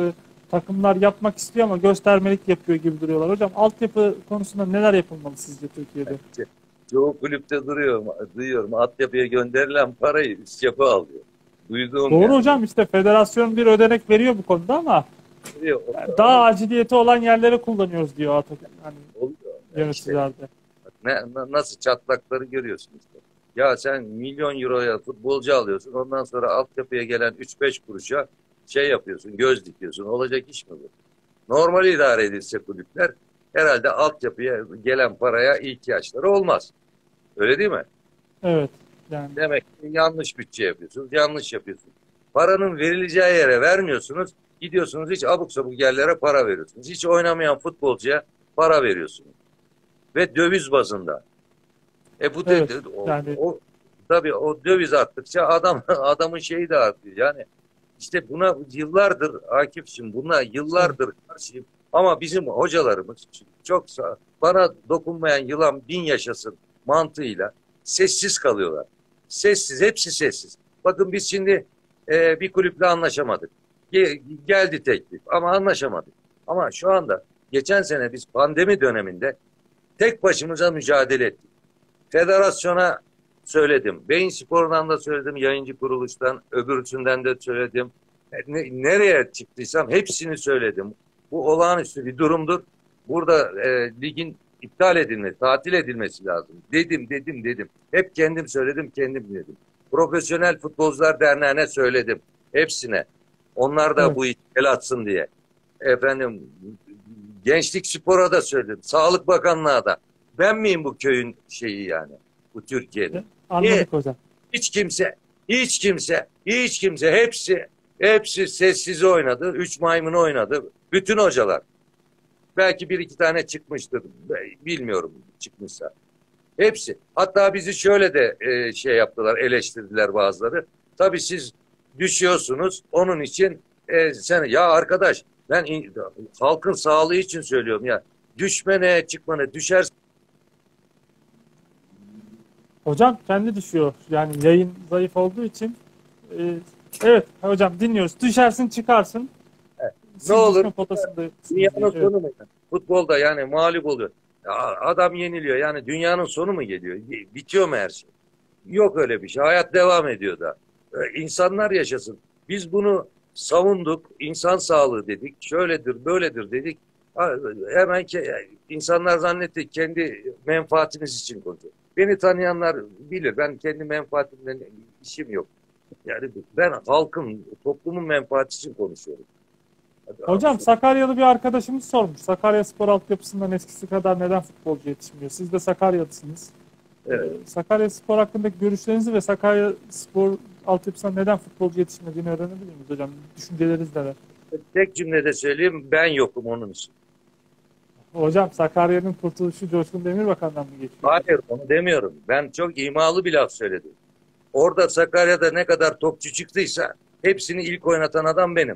takımlar yapmak istiyor ama göstermelik yapıyor gibi duruyorlar. Hocam altyapı konusunda neler yapılmalı sizce Türkiye'de? Çoğu kulüpte duyuyorum. Altyapıya gönderilen parayı üst yapı alıyor. Duyduğum Doğru yani. hocam, işte federasyon bir ödenek veriyor bu konuda ama Oluyor, yani daha aciliyeti olan yerlere kullanıyoruz diyor artık hani oluyor. Yani işte yöneticilerde. nasıl çatlakları görüyorsun işte. Ya sen milyon euroya futbolcu alıyorsun. Ondan sonra altyapıya gelen 3-5 kuruşa şey yapıyorsun, göz dikiyorsun. Olacak iş mi bu? Normal idare edilse kulüpler herhalde altyapıya gelen paraya ihtiyaçları olmaz. Öyle değil mi? Evet yani. Demek ki yanlış bütçe yapıyorsunuz, yanlış yapıyorsunuz. Paranın verileceği yere vermiyorsunuz. Gidiyorsunuz hiç abuk sabuk yerlere para veriyorsunuz. Hiç oynamayan futbolcuya para veriyorsunuz. Ve döviz bazında. Bu Evet dedi yani. tabii o döviz arttıkça adamın şeyi de artıyor. Yani işte buna yıllardır Akif'cim, buna Evet. yıllardır karşıyım. Ama bizim hocalarımız çok bana dokunmayan yılan bin yaşasın mantığıyla sessiz kalıyorlar. Sessiz, hepsi sessiz. Bakın biz şimdi bir kulüple anlaşamadık. Geldi teklif ama anlaşamadık. Ama şu anda geçen sene biz pandemi döneminde tek başımıza mücadele ettik. Federasyona söyledim. Beyin Spor'dan da söyledim. Yayıncı kuruluştan, öbürsünden de söyledim. Nereye çıktıysam hepsini söyledim. Bu olağanüstü bir durumdur. Burada ligin iptal edilmesi, tatil edilmesi lazım. Dedim. Hep kendim söyledim, kendim dedim. Profesyonel Futbolcular Derneği'ne söyledim. Hepsine. Onlar da Evet. bu işi el atsın diye. Efendim, Gençlik Spor'a da söyledim. Sağlık Bakanlığı'na da. Ben miyim bu köyün şeyi yani? Bu Türkiye'nin. Niye? Anladık hocam. Hiç kimse hepsi sessiz oynadı. Üç maymunu oynadı. Bütün hocalar. Belki bir iki tane çıkmıştır. Bilmiyorum çıkmışsa. Hepsi. Hatta bizi şöyle de şey yaptılar, eleştirdiler bazıları. Tabii siz düşüyorsunuz. Onun için ya arkadaş ben halkın sağlığı için söylüyorum ya. Düşme ne, çıkma ne, düşersin. Hocam kendi düşüyor. Yani yayın zayıf olduğu için. Evet hocam dinliyoruz. Düşersin çıkarsın. Ne Siz olur düşme potasındasınız dünyanın diyor. Evet. sonu mu? Futbolda yani mağlup oluyor. Ya adam yeniliyor. Yani dünyanın sonu mu geliyor? Bitiyor mu her şey? Yok öyle bir şey. Hayat devam ediyor da. İnsanlar yaşasın. Biz bunu savunduk. İnsan sağlığı dedik. Şöyledir, böyledir dedik. Hemen insanlar zannetti kendi menfaatimiz için konuşuyor. Beni tanıyanlar bilir. Ben kendi menfaatimden işim yok. Yani ben halkın, toplumun menfaati için konuşuyorum. Hocam Sakaryalı bir arkadaşımız sormuş. Sakaryaspor altyapısından eskisi kadar neden futbolcu yetişmiyor? Siz de Sakaryalısınız. Evet. Sakaryaspor hakkındaki görüşlerinizi ve Sakaryaspor altyapısından neden futbolcu yetişmediğini öğrenebilir miyiz hocam? Düşünceleriniz neler? Tek cümlede söyleyeyim, ben yokum onun için. Hocam Sakarya'nın kurtuluşu Coşkun Demirbakan'dan mı geçiyor? Hayır, onu demiyorum. Ben çok imalı bir laf söyledim. Orada Sakarya'da ne kadar topçu çıktıysa hepsini ilk oynatan adam benim.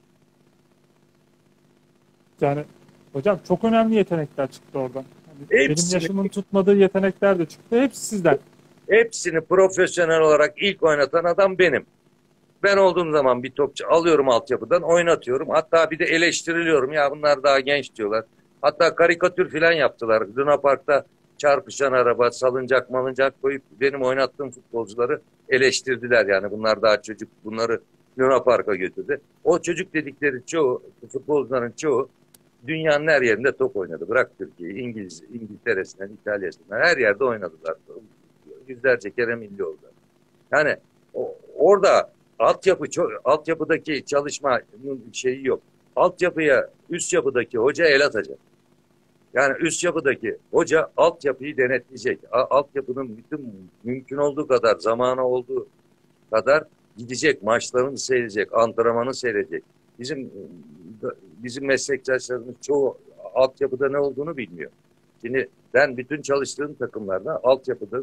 Yani hocam çok önemli yetenekler çıktı oradan. Hani benim Hepsini, yaşımın tutmadığı yetenekler de çıktı. Hepsi sizden. hepsini profesyonel olarak ilk oynatan adam benim. Ben olduğum zaman bir topçu alıyorum altyapıdan, oynatıyorum. Hatta bir de eleştiriliyorum. Ya bunlar daha genç diyorlar. Hatta karikatür falan yaptılar. Luna Park'ta çarpışan araba, salıncak malıncak koyup benim oynattığım futbolcuları eleştirdiler. Yani bunlar daha çocuk, bunları Luna Park'a götürdü. O çocuk dedikleri çoğu, futbolcuların çoğu dünyanın her yerinde top oynadı. Bırak Türkiye'yi, İngiltere'sinden, İtalya'sından her yerde oynadılar. Yüzlerce kere milli oldu. Yani orada altyapıdaki çalışmanın şeyi yok. Altyapıya, üst yapıdaki hoca el atacak. Yani üst yapıdaki hoca altyapıyı denetleyecek. Altyapının bütün mümkün olduğu kadar, zamanı olduğu kadar gidecek, maçlarını seyredecek, antrenmanı seyredecek. Bizim meslektaşlarımız çoğu altyapıda ne olduğunu bilmiyor. Şimdi ben bütün çalıştığım takımlarda altyapıda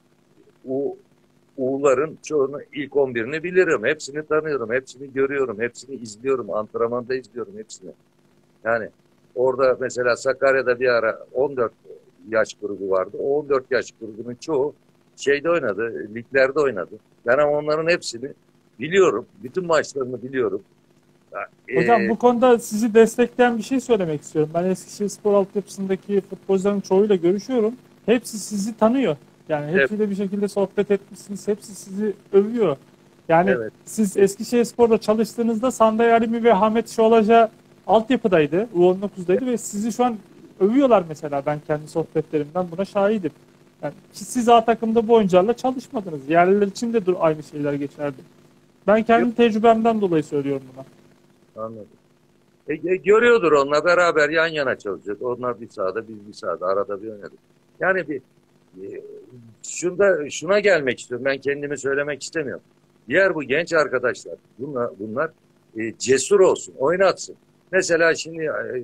Uğurların çoğunu ilk 11'ini bilirim. Hepsini tanıyorum, hepsini görüyorum, hepsini izliyorum. Antrenmanda izliyorum hepsini. Yani orada mesela Sakarya'da bir ara 14 yaş grubu vardı. O 14 yaş grubunun çoğu şeyde oynadı, liglerde oynadı. Ben ama onların hepsini biliyorum. Bütün maçlarını biliyorum. Hocam bu konuda sizi destekleyen bir şey söylemek istiyorum. Ben Eskişehirspor altyapısındaki futbolcuların çoğuyla görüşüyorum. Hepsi sizi tanıyor. Yani Evet, hepsiyle bir şekilde sohbet etmişsiniz. Hepsi sizi övüyor. Yani evet. siz Eskişehirspor'da çalıştığınızda Sanday Alimi ve Ahmet Şolaja altyapıdaydı. U19'daydı ve sizi şu an övüyorlar mesela. Ben kendi sohbetlerimden buna şahidim. Yani siz A takımda bu oyuncularla çalışmadınız. Yerliler için de aynı şeyler geçerli. Ben Yok, kendi tecrübemden dolayı söylüyorum buna. anladım. Görüyordur onunla beraber yan yana çalışacak. Onlar bir sahada, biz bir sahada. Arada bir oynadık. Yani e, şuna gelmek istiyorum. Ben kendimi söylemek istemiyorum. Diğer bu genç arkadaşlar, bunlar cesur olsun, oynatsın. Mesela şimdi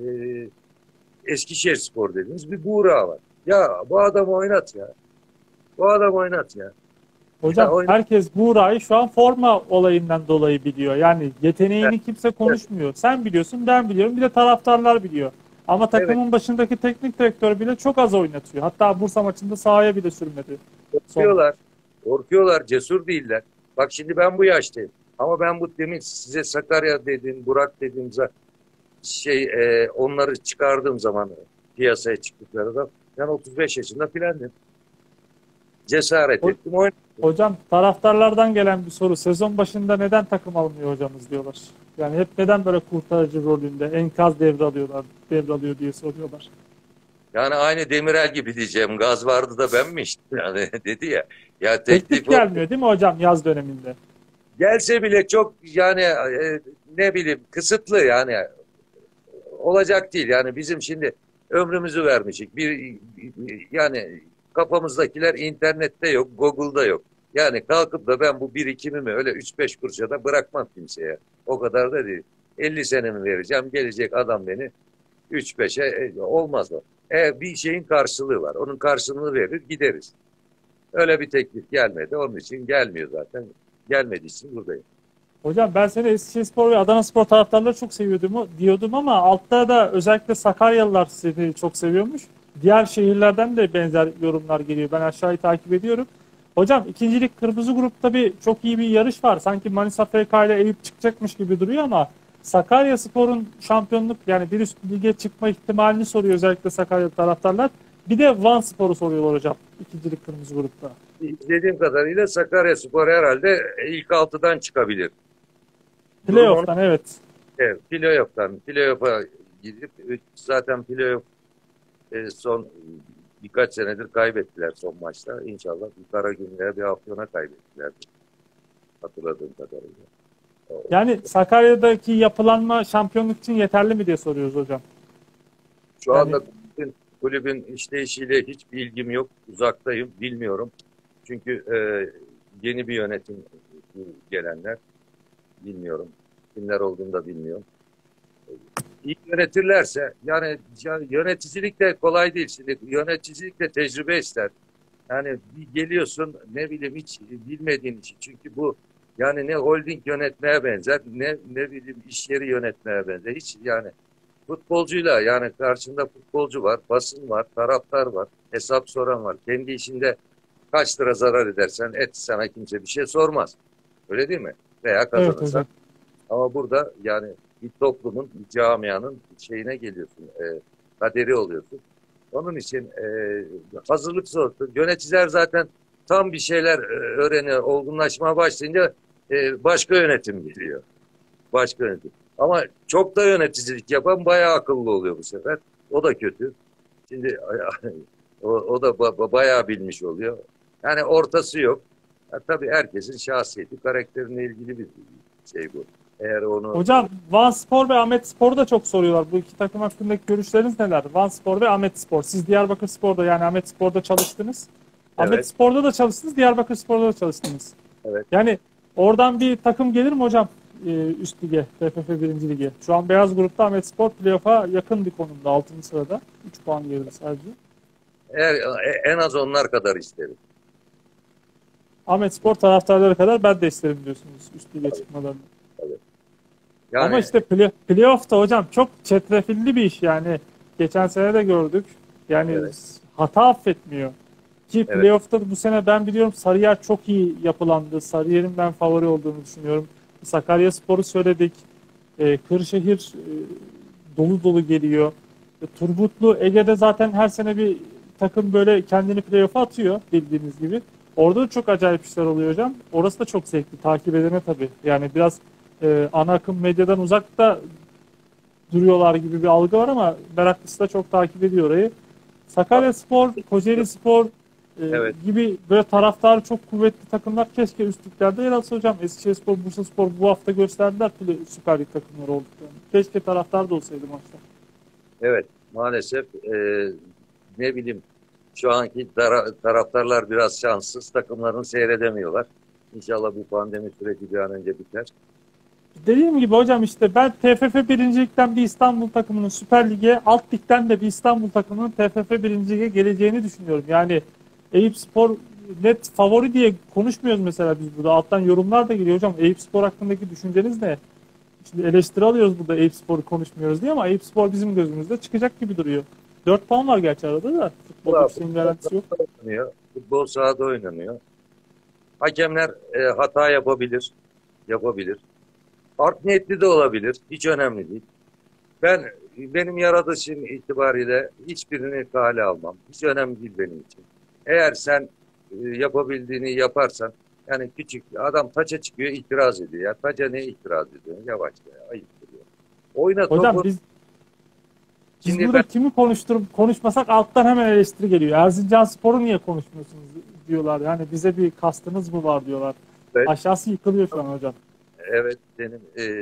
Eskişehirspor dediğimiz bir Buğra var. Ya bu adamı oynat ya. Bu adamı oynat ya. Ya Hocam oynat. herkes Buğra'yı şu an forma olayından dolayı biliyor. Yani Evet, yeteneğini kimse evet, konuşmuyor. Sen biliyorsun, ben biliyorum. Bir de taraftarlar biliyor. Ama evet. takımın başındaki teknik direktör bile çok az oynatıyor. Hatta Bursa maçında sahaya bile sürmedi sonra. Korkuyorlar. Korkuyorlar, cesur değiller. Bak şimdi ben bu yaştayım. Ama ben bu demin size Sakarya dediğim, Burak dediğim onları çıkardığım zaman piyasaya çıktıkları da ben 35 yaşında filandım. Cesaret O- ettim. Oynadım. Hocam taraftarlardan gelen bir soru. Sezon başında neden takım almıyor hocamız diyorlar. Yani hep neden böyle kurtarıcı rolünde enkaz devralıyor diye soruyorlar. Yani aynı Demirel gibi diyeceğim. Gaz vardı da ben mi içtim? Yani dedi ya. Ya Teklif teklif o. gelmiyor değil mi hocam yaz döneminde? Gelse bile çok yani ne bileyim kısıtlı yani olacak değil. Yani bizim şimdi ömrümüzü vermişik. Yani kafamızdakiler internette yok, Google'da yok. Yani kalkıp da ben bu birikimimi öyle 3-5 kuruşa da bırakmam kimseye. O kadar da değil. 50 senemi vereceğim. Gelecek adam beni 3-5'e olmaz o. Bir şeyin karşılığı var. Onun karşılığını verir gideriz. Öyle bir teklif gelmedi. Onun için gelmiyor zaten. Gelmediği için buradayım. Hocam ben seni Eskişehirspor ve Adanaspor taraftarları çok seviyordum diyordum ama altta da özellikle Sakaryalılar seni çok seviyormuş. Diğer şehirlerden de benzer yorumlar geliyor. Ben aşağıyı takip ediyorum. Hocam ikincilik kırmızı grupta bir çok iyi bir yarış var. Sanki Manisa FK ile Eyüp çıkacakmış gibi duruyor ama Sakaryaspor'un şampiyonluk yani bir üst lige çıkma ihtimalini soruyor özellikle Sakarya taraftarlar. Bir de Vanspor'u soruyorlar hocam ikincilik kırmızı grupta. İzlediğim kadarıyla Sakaryaspor herhalde ilk altıdan çıkabilir. Durum onu Playoff'tan evet. playoff'a gidip zaten playoff son birkaç senedir kaybettiler son maçta. İnşallah bir Karagümrük'e bir Afyon'a kaybettiler hatırladığım kadarıyla. Yani Sakarya'daki yapılanma şampiyonluk için yeterli mi diye soruyoruz hocam. Şu Yani anda kulübün işleyişiyle hiç bilgim yok. Uzaktayım. Bilmiyorum. Çünkü yeni bir yönetim gelenler bilmiyorum. Kimler olduğunu da bilmiyorum. İyi yönetirlerse yani yöneticilik de kolay değil. Şimdi yöneticilik de tecrübe ister. Yani bir geliyorsun ne bileyim hiç bilmediğin için. Çünkü bu yani ne holding yönetmeye benzer ne bileyim iş yeri yönetmeye benzer. Hiç yani futbolcuyla yani karşında futbolcu var, basın var, taraftar var, hesap soran var. Kendi işinde kaç lira zarar edersen et sana kimse bir şey sormaz. Öyle değil mi? Veya evet kazanırsan. hocam. Ama burada yani bir toplumun, bir camianın şeyine geliyorsun, kaderi oluyorsun. Onun için hazırlıksız olsun. Yöneticiler zaten tam bir şeyler öğreniyor, olgunlaşmaya başlayınca başka yönetim geliyor. Başka yönetim. Ama çok da yöneticilik yapan bayağı akıllı oluyor bu sefer. O da kötü. Şimdi o da bayağı bilmiş oluyor. Yani ortası yok. Tabii herkesin şahsiyeti, karakterine ilgili bir şey bu. Eğer onu Hocam Vanspor ve Ahmetspor'u da çok soruyorlar. Bu iki takım hakkındaki görüşleriniz neler? Vanspor ve Ahmetspor. Siz Diyarbakırspor'da yani Ahmetspor'da çalıştınız. evet, Ahmetspor'da da çalıştınız, Diyarbakırspor'da da çalıştınız. evet. Yani oradan bir takım gelir mi hocam üst lige, TFF 1. Lige? Şu an beyaz grupta Ahmetspor playoff'a yakın bir konumda 6. sırada. 3 puan geride sadece. Eğer, en az onlar kadar isterim. Ahmetspor taraftarları kadar ben de isterim diyorsunuz üst lige çıkmalarını. Evet. Ama Yani işte playoff'ta hocam çok çetrefilli bir iş yani. Geçen sene de gördük. Yani evet, hata affetmiyor. Ki evet, playoff'ta bu sene ben biliyorum Sarıyer çok iyi yapılandı. Sarıyer'in ben favori olduğunu düşünüyorum. Sakaryaspor'u söyledik. Kırşehir dolu dolu geliyor. Turgutlu Ege'de zaten her sene bir takım böyle kendini playoff'a atıyor bildiğiniz gibi. Orada da çok acayip işler oluyor hocam. Orası da çok zevkli takip edene tabii. Yani biraz ana akım medyadan uzakta duruyorlar gibi bir algı var ama meraklısı da çok takip ediyor orayı. Sakaryaspor, Kocaelispor Evet. gibi böyle taraftarı çok kuvvetli takımlar keşke üst liglerde yer alsa hocam. Eskişehirspor, Bursaspor bu hafta gösterdiler Süper Lig takımları olduklarını. Keşke taraftar da olsaydı maçta. Evet, maalesef ne bileyim şu anki taraftarlar biraz şanssız, takımlarını seyredemiyorlar. İnşallah bu pandemi süreci bir an önce biter. Dediğim gibi hocam işte ben TFF birincilikten bir İstanbul takımının Süper Lig'e, alt ligden de bir İstanbul takımının TFF birinci Lig'e geleceğini düşünüyorum. Yani Eyüpspor net favori diye konuşmuyoruz mesela biz burada. Alttan yorumlar da geliyor hocam. Eyüpspor hakkındaki düşünceniz ne? Şimdi eleştiri alıyoruz burada Eyüpspor'u konuşmuyoruz diye ama Eyüpspor bizim gözümüzde çıkacak gibi duruyor. 4 puan var gerçi arada da. Futbolda bir şeyin garantisi yok. Oynanıyor. Futbol sahada oynanıyor. Hakemler hata yapabilir, yapabilir. Art niyetli de olabilir, hiç önemli değil. Benim yaratışım itibariyle hiçbirini kale almam. Hiç önemli değil benim için. Eğer sen yapabildiğini yaparsan, yani küçük adam taça çıkıyor itiraz ediyor. Ya taça ne itiraz ediyor? Yavaş ya, ayıp diyor. Oyna Hocam topu. biz Şimdi burada ben kimi konuşmasak alttan hemen eleştiri geliyor. Erzincanspor'u niye konuşmuyorsunuz diyorlar. Yani bize bir kastınız mı var diyorlar. evet, Aşağısı yıkılıyor şu an hocam. evet benim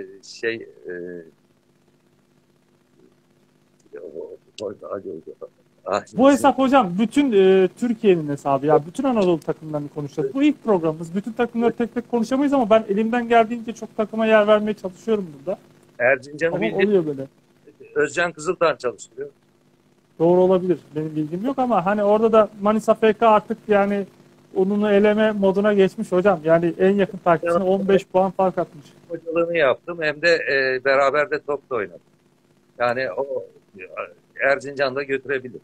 Bu hesap hocam bütün Türkiye'nin hesabı. Ya bütün Anadolu takımlarını konuşacağız. Bu ilk programımız. Bütün takımları tek tek konuşamayız ama ben elimden geldiğince çok takıma yer vermeye çalışıyorum burada. Erzincan'ı Ama bildiğin oluyor böyle. Özcan Kızıltan çalıştırıyor. Doğru olabilir. Benim bilgim yok ama hani orada da Manisa FK artık yani onunu eleme moduna geçmiş hocam. Yani en yakın takipçisine 15 puan fark atmış. Hocalığını yaptım hem de beraber de top da oynadım. Yani o Erzincan'da götürebilir.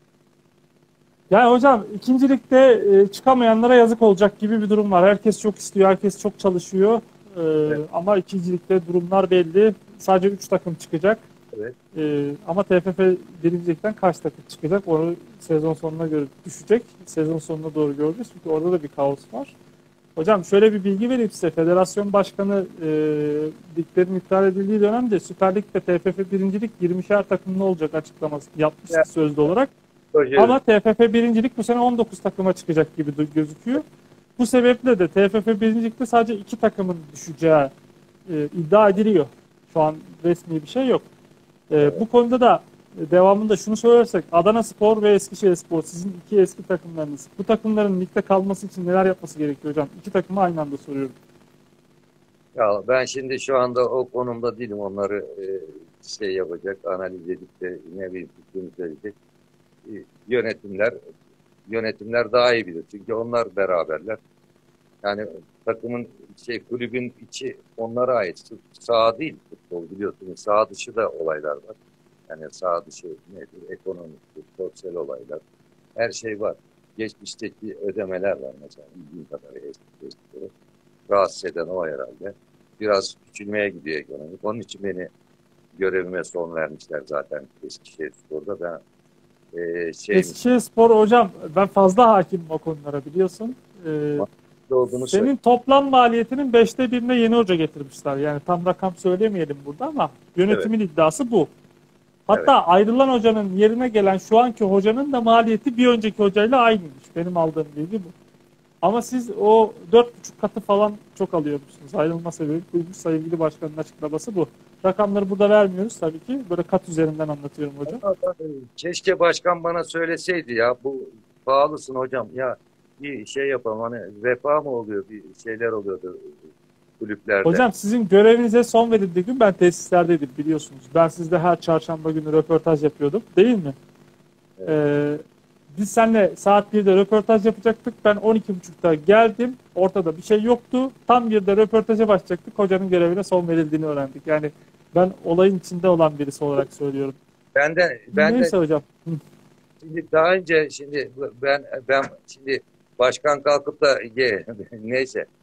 Yani hocam ikincilikte çıkamayanlara yazık olacak gibi bir durum var. Herkes çok istiyor, herkes çok çalışıyor. Evet, Ama ikincilikte durumlar belli. Sadece 3 takım çıkacak. evet. Ama TFF birincilikten kaç takım çıkacak? Onu sezon sonuna göre düşecek. Sezon sonuna doğru göreceğiz. Çünkü orada da bir kaos var. Hocam şöyle bir bilgi vereyim size. Federasyon Başkanı liglerin iptal edildiği dönemde Süper Lig'de TFF birincilik 20'şer takımlı olacak açıklaması yapmıştı Evet. sözlü olarak. Proje Ama TFF birincilik bu sene 19 takıma çıkacak gibi gözüküyor. Bu sebeple de TFF birincilikte sadece 2 takımın düşeceği iddia ediliyor. Şu an resmi bir şey yok. Bu konuda da devamında şunu söylersek Adanaspor ve Eskişehirspor sizin iki eski takımlarınız. Bu takımların ligde kalması için neler yapması gerekiyor hocam? İki takımı aynı anda soruyorum. Ya ben şimdi şu anda o konumda değilim. Onları yapacak, analiz edip de ne bileyim fikrini söyleyecek. E, yönetimler yönetimler daha iyi bilir. Çünkü onlar beraberler. Yani takımın kulübün içi onlara ait. Sırf saha değil futbol biliyorsunuz. Saha dışı da olaylar var. Yani saha dışı nedir? Ekonomik, sosyal olaylar. Her şey var. Geçmişteki ödemeler var mesela. Bildiğim kadarıyla eski rahatsız eden o herhalde. Biraz küçülmeye gidiyor ekonomik. Onun için beni görevime son vermişler zaten Eskişehirspor'da. Ben Eskişehirspor hocam ben fazla hakimim o konulara biliyorsun. olduğunu Senin toplam maliyetinin 1/5'ine yeni hoca getirmişler. Yani tam rakam söylemeyelim burada ama yönetimin iddiası bu. Hatta Evet. ayrılan hocanın yerine gelen şu anki hocanın da maliyeti bir önceki hocayla aynıymış. Benim aldığım bilgi bu. Ama siz o 4,5 katı falan çok alıyormuşsunuz. Ayrılma sebebi buymuş. Sevgili başkanın açıklaması bu. Rakamları burada vermiyoruz tabii ki. Böyle kat üzerinden anlatıyorum hocam. Keşke başkan bana söyleseydi ya bu pahalısın hocam ya bir şey yapalım hani vefa mı oluyor bir şeyler oluyordu kulüplerde. Hocam sizin görevinize son verildiği gün ben tesislerdeydim biliyorsunuz. Ben sizde her çarşamba günü röportaj yapıyordum. Değil mi? Evet. Biz seninle saat 1'de röportaj yapacaktık. Ben 12.30'da geldim. Ortada bir şey yoktu. Tam 1'de röportaja başlayacaktık. Hocanın görevine son verildiğini öğrendik. Yani ben olayın içinde olan birisi olarak söylüyorum. Ben de Neyse hocam. şimdi daha önce şimdi ben şimdi başkan kalkıp da neyse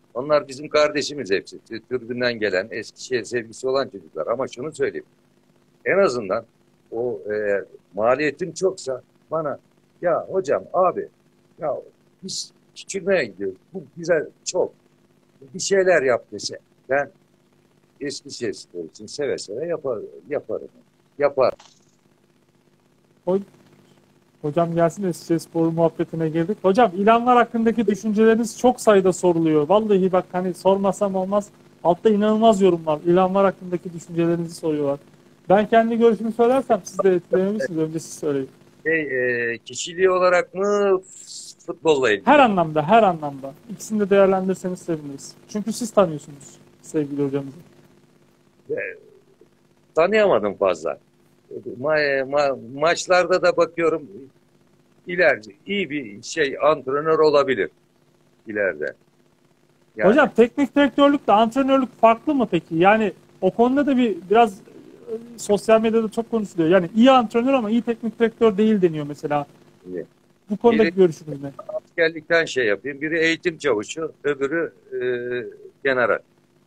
Onlar bizim kardeşimiz hepsi. Tribünden gelen, Eskişehir sevgisi olan çocuklar. Ama şunu söyleyeyim. En azından o maliyetim çoksa bana ya hocam abi ya biz küçülmeye gidiyoruz. Bu bize çok. Bir şeyler yap dese. Ben Eskişehir Spor için seve seve yaparım. Yapar. O, hocam gelsin Eskişehir Spor muhabbetine girdik. Hocam ilanlar hakkındaki düşünceleriniz çok sayıda soruluyor. Vallahi bak hani sormasam olmaz. Altta inanılmaz yorumlar. İlanlar hakkındaki düşüncelerinizi soruyorlar. Ben kendi görüşümü söylersem siz de etkilenebilirsiniz. Önce siz söyleyin. Kişiliği olarak mı futbolla ilgili? Her anlamda, her anlamda. İkisini de değerlendirirseniz seviniriz. Çünkü siz tanıyorsunuz sevgili hocamızı. Tanıyamadım fazla. Maçlarda da bakıyorum ileride iyi bir antrenör olabilir ileride. Yani, Hocam teknik direktörlükle antrenörlük farklı mı peki? Yani o konuda da biraz sosyal medyada çok konuşuluyor. Yani iyi antrenör ama iyi teknik direktör değil deniyor mesela. Bu konudaki görüşünüz ne? askerlikten yapayım. Biri eğitim çavuşu, öbürü general.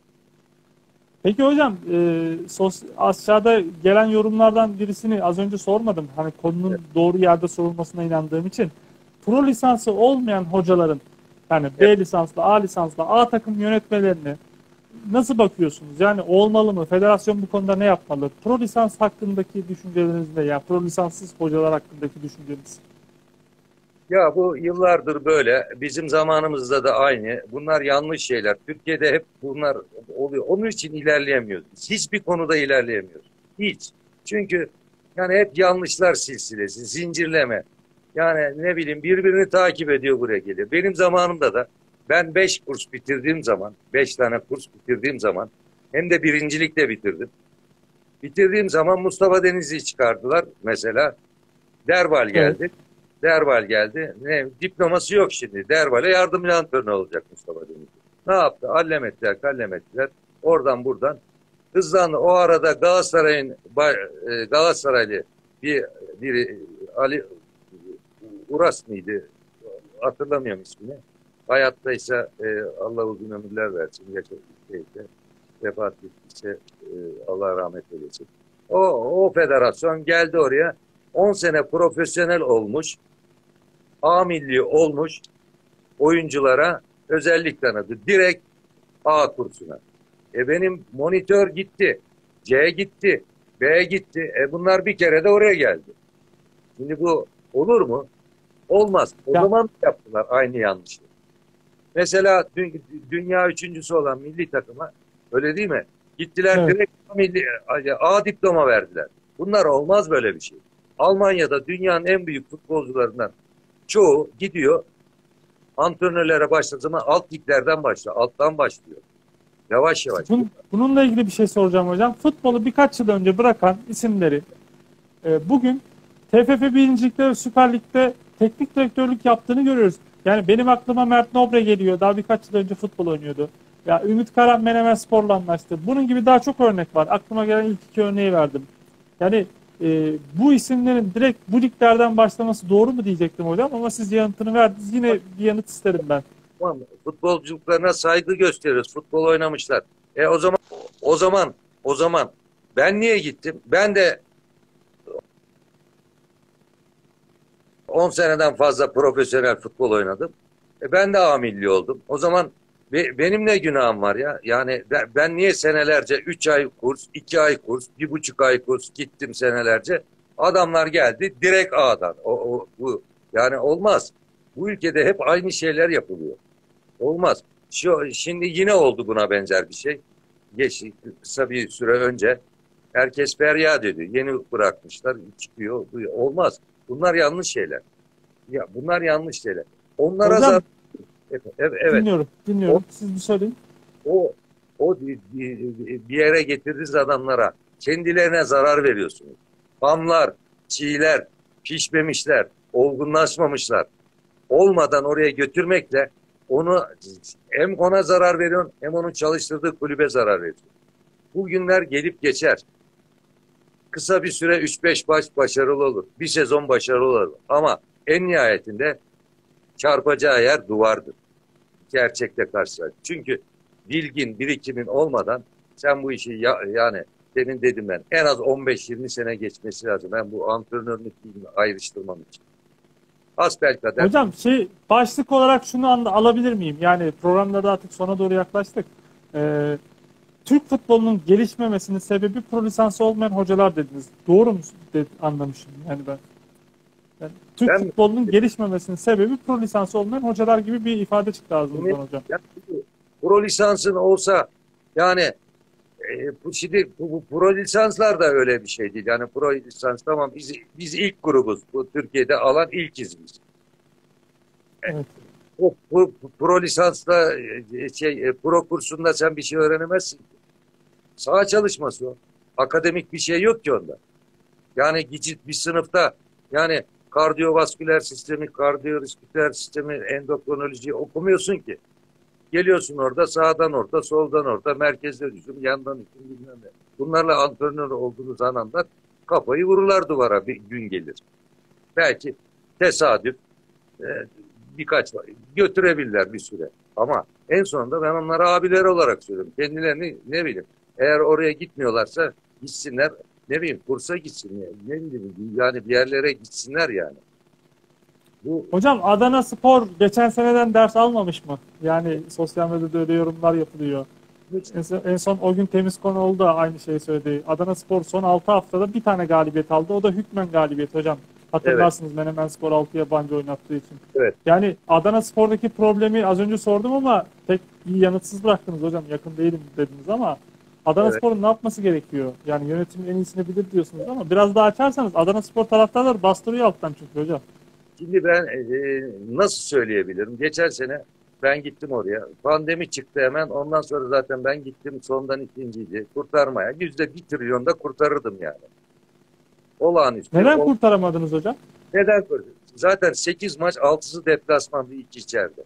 Peki hocam aşağıda gelen yorumlardan birisini az önce sormadım. Hani konunun doğru yerde sorulmasına inandığım için. Pro lisansı olmayan hocaların yani B lisanslı, A lisanslı, A takım yönetmelerini nasıl bakıyorsunuz? Yani olmalı mı? Federasyon bu konuda ne yapmalı? Pro lisans hakkındaki düşünceleriniz ne? Yani pro lisanssız hocalar hakkındaki düşünceniz. Ya bu yıllardır böyle. Bizim zamanımızda da aynı. Bunlar yanlış şeyler. Türkiye'de hep bunlar oluyor. Onun için ilerleyemiyoruz. Hiçbir konuda ilerleyemiyoruz. Hiç. Çünkü yani hep yanlışlar silsilesi, zincirleme. Yani ne bileyim birbirini takip ediyor buraya geliyor. Benim zamanımda da ben 5 kurs bitirdiğim zaman, 5 tane kurs bitirdiğim zaman hem de birincilikle bitirdim. Bitirdiğim zaman Mustafa Denizli'yi çıkardılar mesela. Derbal geldi. Evet. Derbal geldi. Diploması yok şimdi. Derbal'e yardımcı antrenör olacak Mustafa Denizli. Ne yaptı? Allem ettiler, kallem ettiler. Oradan buradan hızlandı. O arada Galatasaraylı biri Ali Uras mıydı? Hatırlamıyorum ismini. Hayattaysa Allah uzun ömürler versin. Vefat ettiyse Allah rahmet eylesin. O federasyon geldi oraya. 10 sene profesyonel olmuş, A milli olmuş oyunculara özellik tanıdı. Direkt A kursuna. Benim monitör gitti, C gitti, B gitti. Bunlar bir kere de oraya geldi. Şimdi bu olur mu? Olmaz. O zaman yaptılar aynı yanlışı. Mesela dünya üçüncüsü olan milli takıma öyle değil mi? Gittiler Evet. direkt A diploma verdiler. Bunlar olmaz böyle bir şey. Almanya'da dünyanın en büyük futbolcularından çoğu gidiyor antrenörlere başladığı zaman alt liglerden başlıyor. Alttan başlıyor. Yavaş yavaş. Bununla ilgili bir şey soracağım hocam. Futbolu birkaç yıl önce bırakan isimleri bugün TFF 1. Lig'de ve Süper Lig'de teknik direktörlük yaptığını görüyoruz. Yani benim aklıma Mert Nobre geliyor. Daha birkaç yıl önce futbol oynuyordu. Ya Ümit Karan Menemenspor'la anlaştı. Bunun gibi daha çok örnek var. Aklıma gelen ilk iki örneği verdim. Yani bu isimlerin direkt bu liglerden başlaması doğru mu diyecektim hocam ama siz yanıtını verdiniz. Yine bir yanıt isterim ben. Tamam, futbolculuklarına saygı gösteriyoruz. Futbol oynamışlar. O zaman ben niye gittim? Ben de 10 seneden fazla profesyonel futbol oynadım. Ben de A milli oldum. O zaman benim ne günahım var ya? Yani ben niye senelerce 3 ay kurs, 2 ay kurs, 1,5 ay kurs gittim senelerce. Adamlar geldi direkt A'dan. Bu yani olmaz. Bu ülkede hep aynı şeyler yapılıyor. Olmaz. Şimdi yine oldu buna benzer bir şey. Kısa bir süre önce herkes feryat ediyor. Yeni bırakmışlar, çıkıyor. Olmaz. Bunlar yanlış şeyler. Ya bunlar yanlış şeyler. Onlara Hocam, evet. Dinliyorum. Siz bir söyleyin. O bir yere getirdiğiniz adamlara kendilerine zarar veriyorsunuz. Bamlar, çiğler, pişmemişler, olgunlaşmamışlar. Olmadan oraya götürmekle onu hem ona zarar veriyorsun hem onun çalıştırdığı kulübe zarar veriyorsun. Bu günler gelip geçer. Kısa bir süre 3-5 maç başarılı olur. Bir sezon başarılı olur. Ama en nihayetinde çarpacağı yer duvardır. gerçekle karşılaştık. Çünkü bilgin, birikimin olmadan sen bu işi yani demin dedim ben en az 15-20 sene geçmesi lazım. Ben bu antrenörlük bilgimi ayrıştırmam için. Hasbelkader Hocam başlık olarak şunu alabilir miyim? Yani programda da artık sona doğru yaklaştık. Türk futbolunun gelişmemesinin sebebi pro lisansı olmayan hocalar dediniz. Doğru mu anlamışım yani ben? Yani Türk ben futbolunun gelişmemesinin sebebi pro lisansı olmayan hocalar gibi bir ifade çıktı ağzınızdan hocam. yani, pro lisansın olsa yani şimdi bu pro lisanslar da öyle bir şey değil. Yani pro lisans tamam biz ilk grubuz. Bu Türkiye'de alan ilkiz biz. Evet. O pro lisansla pro kursunda sen bir şey öğrenemezsin. Saha çalışması o. Akademik bir şey yok ki onda. Yani gidip bir sınıfta yani kardiyovasküler sistemi, kardiyovasküler sistemi, endokrinoloji okumuyorsun ki. Geliyorsun orada sağdan orta, soldan orta, merkezde hücum, yandan hücum bilmem ne. Bunlarla antrenör olduğunuz anında kafayı vururlar duvara bir gün gelir. Belki tesadüf e, birkaç götürebilirler bir süre. Ama en sonunda ben onlara abiler olarak söylüyorum. Kendilerini ne bileyim eğer oraya gitmiyorlarsa gitsinler ne bileyim kursa gitsinler. Ne bileyim yani bir yerlere gitsinler yani. Bu Hocam Adana Spor geçen seneden ders almamış mı? Yani sosyal medyada öyle yorumlar yapılıyor. En son o gün temiz konu oldu da aynı şeyi söyledi. Adana Spor son 6 haftada bir tane galibiyet aldı. O da hükmen galibiyet hocam. Hatırlarsınız Menemenspor 6 yabancı oynattığı için. evet. Yani Adana Spor'daki problemi az önce sordum ama pek iyi yanıtsız bıraktınız hocam. Yakın değilim dediniz ama Adana Evet. Spor'un ne yapması gerekiyor? Yani yönetimin en iyisini bilir diyorsunuz ama biraz daha açarsanız Adana Spor taraftarları bastırıyor alttan çünkü hocam. Şimdi ben nasıl söyleyebilirim? Geçen sene ben gittim oraya. Pandemi çıktı hemen. Ondan sonra zaten ben gittim sondan ikinciydi. Kurtarmaya. %1 trilyon kurtarırdım yani. Olağanüstü. Neden kurtaramadınız hocam? Neden kurtarırdım? Zaten 8 maç 6'sı deplasmandı 2 içeride.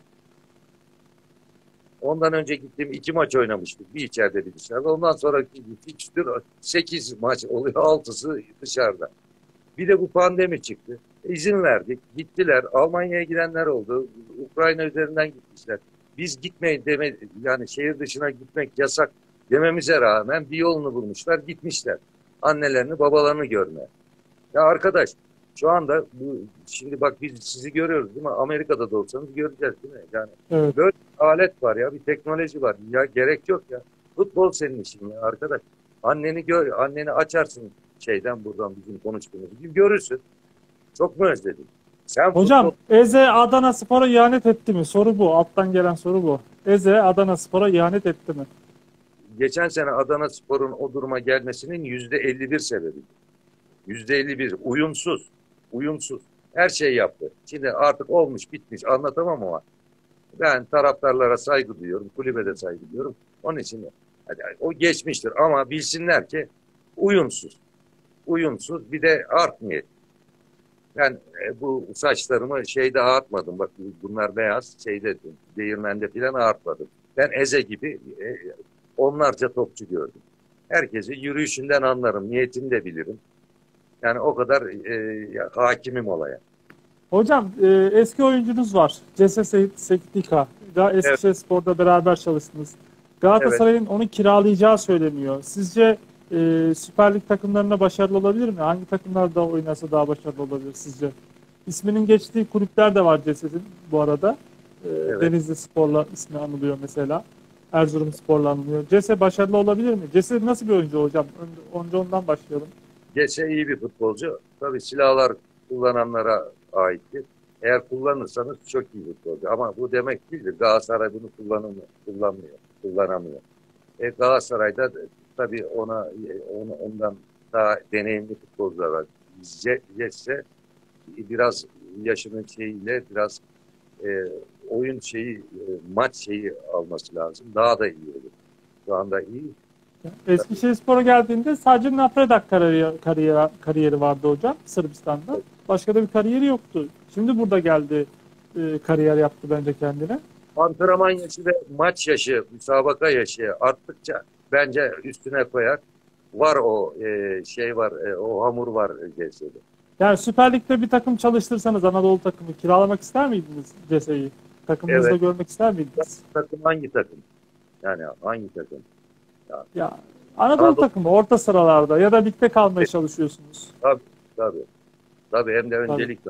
Ondan önce gittiğim 2 maç oynamıştık. Bir içeride bir dışarıda. Ondan sonraki fikstür 8 maç oluyor. 6'sı dışarıda. Bir de bu pandemi çıktı. İzin verdik. Gittiler. Almanya'ya gidenler oldu. Ukrayna üzerinden gitmişler. Biz gitmeyin yani şehir dışına gitmek yasak dememize rağmen bir yolunu bulmuşlar. Gitmişler. Annelerini babalarını görmeye. Ya arkadaş şu anda şimdi bak biz sizi görüyoruz değil mi? Amerika'da da olsanız göreceğiz değil mi? Yani Evet. böyle bir alet var ya bir teknoloji var. Ya gerek yok ya. Futbol senin işin ya arkadaş. Anneni açarsın buradan bizim konuştuğumuz gibi görürsün. Çok mu özledin? Sen Hocam futbol Eze Adana Spor'a ihanet etti mi? Soru bu. Alttan gelen soru bu. Eze Adana Spor'a ihanet etti mi? geçen sene Adana Spor'un o duruma gelmesinin %51 sebebi. %51 uyumsuz. Uyumsuz. Her şey yaptı. Şimdi artık olmuş bitmiş anlatamam ama ben taraftarlara saygı duyuyorum. Kulübe de saygı duyuyorum. Onun için o geçmiştir ama bilsinler ki uyumsuz. Uyumsuz bir de art niyet. Ben bu saçlarımı ağartmadım. Bak bunlar beyaz değirmende falan ağartmadım. Ben Eze gibi onlarca topçu gördüm. Herkesi yürüyüşünden anlarım. Niyetini de bilirim. Yani o kadar hakimim olaya. Hocam eski oyuncunuz var. Cese Sektika. Daha Evet, Eskişehirspor'da beraber çalıştınız. evet. Galatasaray'ın onu kiralayacağı söyleniyor. Sizce Süper Lig takımlarına başarılı olabilir mi? Hangi takımlarda oynarsa daha başarılı olabilir sizce? İsminin geçtiği kulüpler de var Cese'nin bu arada. Evet. Denizli Spor'la ismi anılıyor mesela. Erzurumspor'la anılıyor. Cese başarılı olabilir mi? Cese nasıl bir oyuncu hocam? Önce ondan başlayalım. Gese iyi bir futbolcu. Tabii silahlar kullananlara aittir. Eğer kullanırsanız çok iyi futbolcu. Ama bu demek değildir. Galatasaray bunu kullanamıyor. Galatasaray'da tabii ondan daha deneyimli futbolcular var. Jesse biraz yaşının biraz oyun maç alması lazım. Daha da iyi olur. Şu anda iyi. Eskişehirspor'a geldiğinde sadece Napredak kariyeri vardı hocam Sırbistan'da. Başka da bir kariyeri yoktu. Şimdi burada geldi, kariyer yaptı bence kendine. Antrenman yaşı ve maç yaşı, müsabaka yaşı arttıkça bence üstüne koyar. Var o hamur var CS'de. Yani Süper Lig'de bir takım çalıştırsanız Anadolu takımı kiralamak ister miydiniz CS'yi? Takımınızda Evet. görmek ister miydiniz? Takım hangi takım? Yani hangi takım? Ya, Ya Anadolu Anadolu takımı orta sıralarda ya da ligde kalmaya çalışıyorsunuz. tabii, tabii. Tabii hem de Tabii. öncelikle.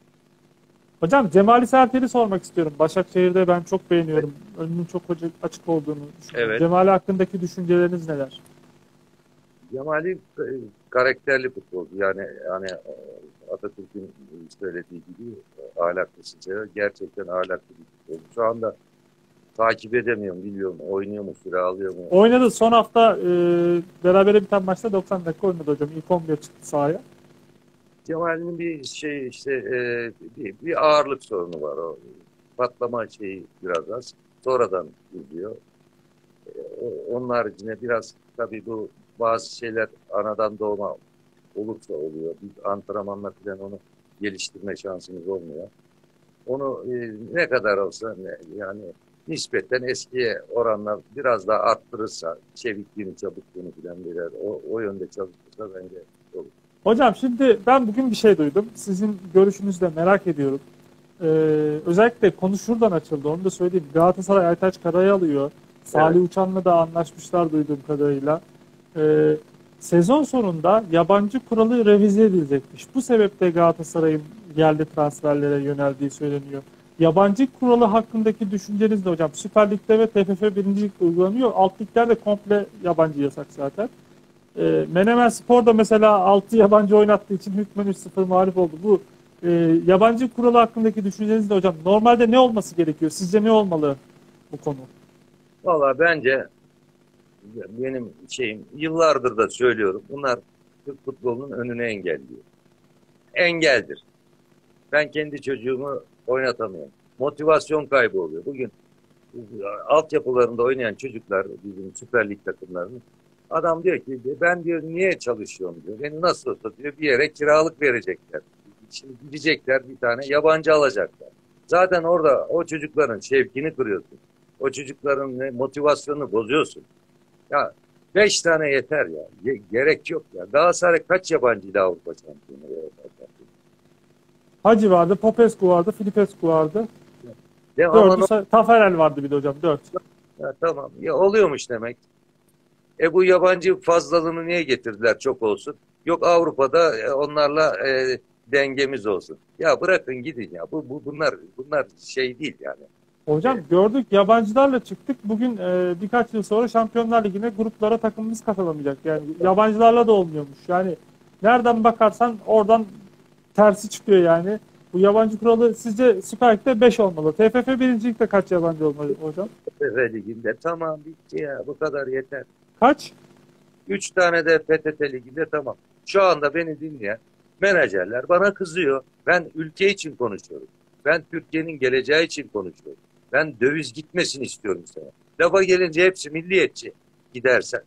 Hocam Cemali Sertel'i sormak istiyorum. Başakşehir'de ben çok beğeniyorum. Önünün çok açık olduğunu düşünüyorum. Evet. Cemali hakkındaki düşünceleriniz neler? Cemali karakterli futbolcu. Yani Atatürk'ün söylediği gibi ahlaklı, gerçekten ahlaklı bir futbolcu. Şu anda takip edemiyorum, biliyorum. Oynuyor mu, süre alıyor mu? Oynadı son hafta berabere biten maçta 90 dakika oynadı hocam. İlk 11 çıktı sahaya. Cemal'in bir şey işte bir ağırlık sorunu var. O patlama şeyi biraz az. Sonradan gidiyor. Onun haricinde biraz tabii bu bazı şeyler anadan doğma olursa oluyor. Bir antrenmanla falan onu geliştirme şansımız olmuyor. Onu ne kadar olsa yani nispeten eskiye oranla biraz daha arttırırsa çevikliğini, çabukluğunu falan birer. O yönde çalışırsa bence olur. Hocam şimdi ben bugün bir şey duydum. Sizin görüşünüzü de merak ediyorum. Ee, Özellikle konu şuradan açıldı. Onu da söyleyeyim. Galatasaray Aytaç Kara'yı alıyor. Salih Uçan'la da anlaşmışlar duyduğum kadarıyla. Ee, Sezon sonunda yabancı kuralı revize edilecekmiş. Bu sebeple Galatasaray'ın yerli transferlere yöneldiği söyleniyor. Yabancı kuralı hakkındaki düşünceniz ne hocam? Süper Lig'de ve TFF 1. Lig'de uygulanıyor. Alt liglerde komple yabancı yasak zaten. Menemen Spor da mesela 6 yabancı oynattığı için hükmen 3-0 mağlup oldu. Bu yabancı kuralı hakkındaki düşünceniz de hocam. Normalde ne olması gerekiyor? Sizce ne olmalı bu konu? Valla bence benim şeyim yıllardır da söylüyorum. Bunlar Türk futbolunun önünü engelliyor. Engeldir. Ben kendi çocuğumu oynatamıyorum. Motivasyon kaybı oluyor. Bugün altyapılarında oynayan çocuklar bizim Süper Lig takımlarının adam diyor ki ben diyor niye çalışıyorum diyor. Beni nasıl olsa diyor bir yere kiralık verecekler. Şimdi gidecekler bir tane yabancı alacaklar. Zaten orada o çocukların şevkini kırıyorsun. O çocukların motivasyonunu bozuyorsun. Ya 5 tane yeter ya. Gerek yok ya. Galatasaray kaç yabancıyla Avrupa şampiyonu yapar? Hacı vardı, Popescu vardı, Filipescu vardı. Ama Taferel vardı bir de hocam. 4. ya, tamam. Ya oluyormuş demek. Bu yabancı fazlalığını niye getirdiler çok olsun? Yok Avrupa'da onlarla dengemiz olsun. Ya bırakın gidin ya. Bunlar şey değil yani. Hocam gördük yabancılarla çıktık. Bugün birkaç yıl sonra Şampiyonlar Ligi'ne gruplara takımımız katılamayacak. Yani yabancılarla da olmuyormuş. Yani nereden bakarsan oradan tersi çıkıyor yani. Bu yabancı kuralı sizce Süper Lig'de 5 olmalı. TFF 1. Lig'de kaç yabancı olmalı hocam? PTT Ligi'nde tamam bitti ya. Bu kadar yeter. Kaç? 3 tane de PTT Ligi'nde tamam. Şu anda beni dinleyen menajerler bana kızıyor. Ben ülke için konuşuyorum. Ben Türkiye'nin geleceği için konuşuyorum. Ben döviz gitmesini istiyorum sana. Lafa gelince hepsi milliyetçi gidersen.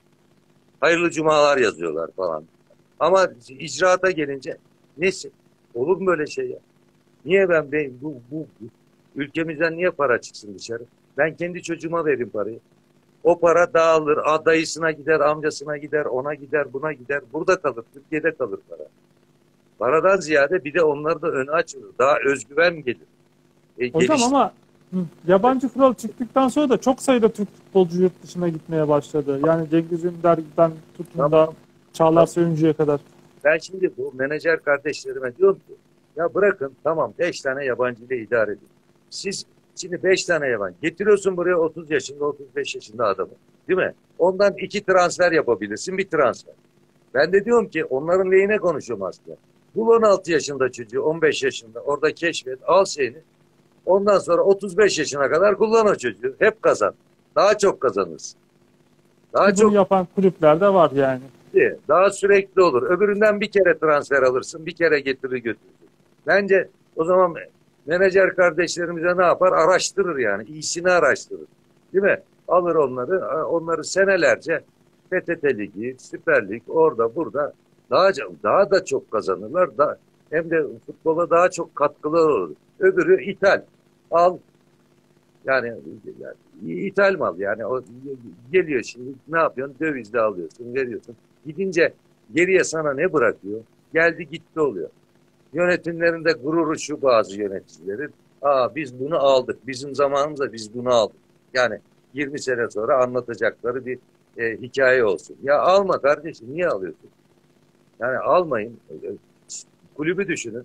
Hayırlı cumalar yazıyorlar falan. Ama icraata gelince nesi? Olur mu böyle şey ya? Niye bu ülkemizden niye para çıksın dışarı? Ben kendi çocuğuma vereyim parayı. O para dağılır, dayısına gider, amcasına gider, ona gider, buna gider. Burada kalır, Türkiye'de kalır para. Paradan ziyade bir de onları da öne açılır. Daha özgüven gelir. Hocam ama yabancı kural çıktıktan sonra da çok sayıda Türk futbolcu yurt dışına gitmeye başladı. Yani Cengiz Ünder'den tutun da Çağlar Söyüncü'ye kadar. Ben şimdi bu menajer kardeşlerime diyorum ki ya bırakın tamam 5 tane yabancı ile idare edin. Siz şimdi 5 tane yabancı getiriyorsun buraya 30 yaşında 35 yaşında adamı değil mi? Ondan 2 transfer yapabilirsin bir transfer. Ben de diyorum ki onların lehine konuşuyorum aslında. Bul 16 yaşında çocuğu 15 yaşında orada keşfet al şeyini. Ondan sonra 35 yaşına kadar kullan o çocuğu. Hep kazan. Daha çok kazanırsın. Daha Bunu yapan kulüpler de var yani. daha sürekli olur. Öbüründen bir kere transfer alırsın, bir kere getirir götürürsün. Bence o zaman menajer kardeşlerimize ne yapar? Araştırır yani. İyisini araştırır. Değil mi? Alır onları senelerce PTT Ligi, Süper Lig, orada burada daha da çok kazanırlar. Hem de futbola daha çok katkılı olur. Öbürü ithal. Al yani ithal mal yani o geliyor şimdi ne yapıyorsun? Dövizle alıyorsun, veriyorsun. Gidince geriye sana ne bırakıyor? Geldi gitti oluyor. Yönetimlerinde gururu şu bazı yöneticilerin. Biz bunu aldık. Bizim zamanımızda biz bunu aldık. Yani 20 sene sonra anlatacakları bir hikaye olsun. Ya alma kardeşim, niye alıyorsun? Yani almayın. Kulübü düşünün.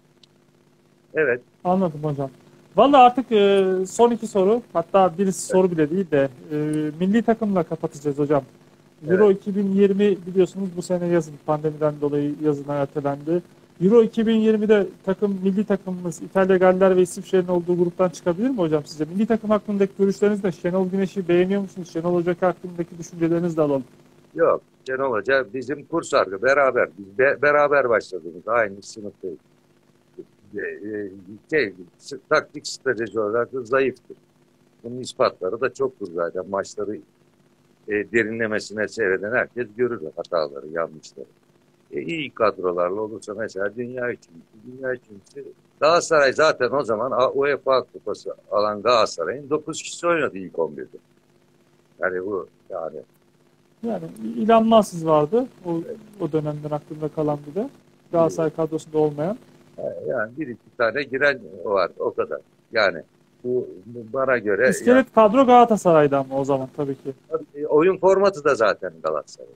Evet. Anladım hocam. Vallahi artık son iki soru, hatta birisi soru bile değil de milli takımla kapatacağız hocam. Euro Evet. 2020 biliyorsunuz bu sene yazın pandemiden dolayı yazına ertelendi. Euro 2020'de milli takımımız İtalya, Galler ve İsviçre'nin olduğu gruptan çıkabilir mi hocam sizce? Milli takım hakkındaki görüşleriniz ne? Şenol Güneş'i beğeniyor musunuz? Şenol Hoca hakkındaki düşüncelerinizi de alalım. Yok. Şenol Hoca bizim kurs arkadaşı. Beraber. Biz beraber başladığımız aynı sınıftayız. E, e, taktik strateji olarak da zayıftır. Bunun ispatları da çoktur zaten. Maçları derinlemesine seyreden herkes görür hataları, yanlışları. İyi kadrolarla olursa mesela dünya üçüncüsü Galatasaray zaten o zaman UEFA Kupası alan Galatasaray'ın 9 kişisi oynadı ilk 11'de. Yani bu yani Yani İlhan Mansız vardı. O dönemden aklımda kalan bir de. Galatasaray kadrosunda olmayan. yani bir iki tane giren var o kadar. Yani bu bana göre yani, İskelet kadro Galatasaray'da ama o zaman tabii ki. oyun formatı da zaten Galatasaray.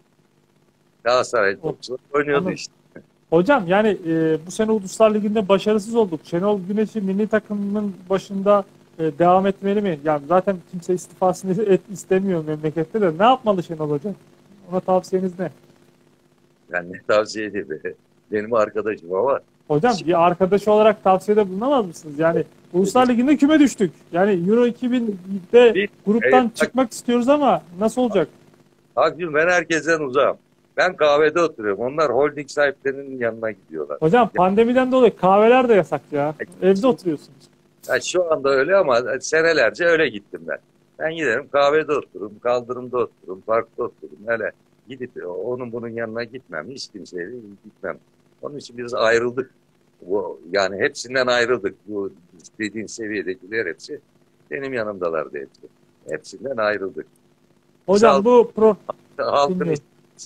Galatasaray topçular oynuyordu Anladım. işte. Hocam yani bu sene Uluslar Ligi'nde başarısız olduk. Şenol Güneş'i milli takımının başında devam etmeli mi? Yani zaten kimse istifasını istemiyor memlekette de. Ne yapmalı Şenol Hoca? Ona tavsiyeniz ne? Yani ne tavsiye edeyim. Benim arkadaşım ama Hocam bir arkadaş olarak tavsiyede bulunamaz mısınız? Yani Uluslar Ligi'nde küme düştük. Yani Euro 2000'de bir, gruptan çıkmak istiyoruz ama nasıl olacak? Akgün, ben herkesten uzağım. Ben kahvede oturuyorum. Onlar holding sahiplerinin yanına gidiyorlar. Hocam pandemiden dolayı kahveler de yasak ya. Evde oturuyorsunuz. Yani şu anda öyle ama senelerce öyle gittim ben. Ben giderim kahvede otururum, kaldırımda otururum, parkta otururum. Hele gidip onun bunun yanına gitmem. Hiç kimseyle gitmem. Onun için biz ayrıldık. Yani hepsinden ayrıldık. Bu dediğin seviyedekiler hepsi benim yanımdalardı hepsi. Hepsinden ayrıldık. Biz Hocam halkın dinliyorum.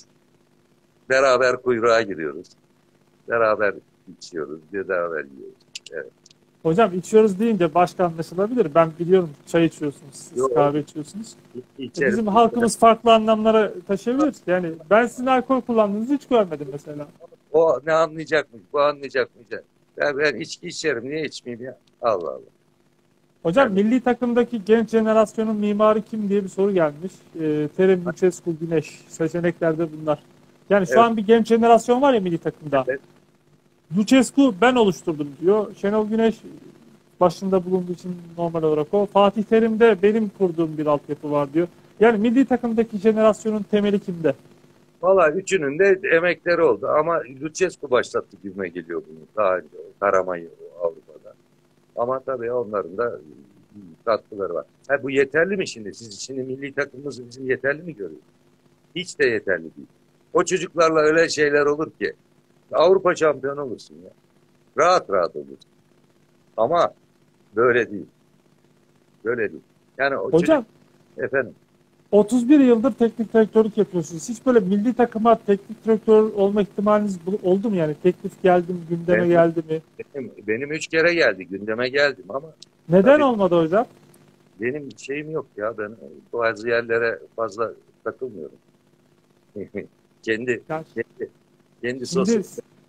beraber kuyruğa giriyoruz. Beraber içiyoruz, beraber yiyoruz. Evet. Hocam içiyoruz deyince başka anlaşılabilir. Ben biliyorum çay içiyorsunuz, siz Yok, kahve içiyorsunuz. içerim. Bizim halkımız farklı anlamlara taşıyabilir. Yani ben sizin alkol kullandığınızı hiç görmedim mesela. O ne anlayacakmış, bu anlayacakmış. Ben içki içerim, niye içmeyeyim ya? Allah Allah. Hocam Yani, milli takımdaki genç jenerasyonun mimarı kim diye bir soru gelmiş. Terim, Lucescu, Güneş. Seçeneklerde bunlar. Yani şu evet, an bir genç jenerasyon var ya milli takımda. evet. Lucescu ben oluşturdum diyor. Şenol Güneş başında bulunduğu için normal olarak o. Fatih Terim de benim kurduğum bir altyapı var diyor. Yani milli takımdaki jenerasyonun temeli kimde? Valla üçünün de emekleri oldu ama Lucescu başlattı gibime geliyor bunu daha önce taramayı Avrupa'da. Ama tabii onların da katkıları var. Bu yeterli mi şimdi? Siz şimdi milli takımımız bizim yeterli mi görüyorsunuz? Hiç de yeterli değil. O çocuklarla öyle şeyler olur ki Avrupa şampiyonu olursun ya. Rahat rahat olursun. Ama böyle değil. Böyle değil. Yani o çocuk Hocam efendim 31 yıldır teknik direktörlük yapıyorsunuz. Hiç böyle milli takıma teknik direktör olma ihtimaliniz oldu mu yani? Teklif geldi mi, gündeme benim, geldi mi? benim 3 kere geldi. Gündeme geldim ama Neden tabii olmadı hocam? benim şeyim yok ya. Ben bazı yerlere fazla takılmıyorum. kendi, Ya kendi, kendi sosyal. şimdi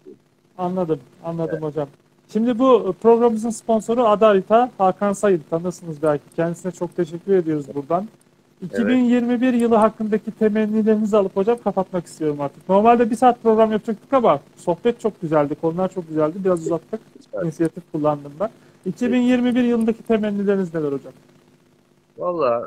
anladım hocam. Şimdi bu programımızın sponsoru Ada Harita, Hakan Sayın. Tanırsınız belki. Kendisine çok teşekkür ediyoruz buradan. Evet. 2021 yılı hakkındaki temennilerinizi alıp hocam kapatmak istiyorum artık. Normalde bir saat program yapacaktık ama sohbet çok güzeldi, konular çok güzeldi. Biraz uzattık. İnisiyatif kullandım ben. 2021 yılındaki temennileriniz neler hocam? Valla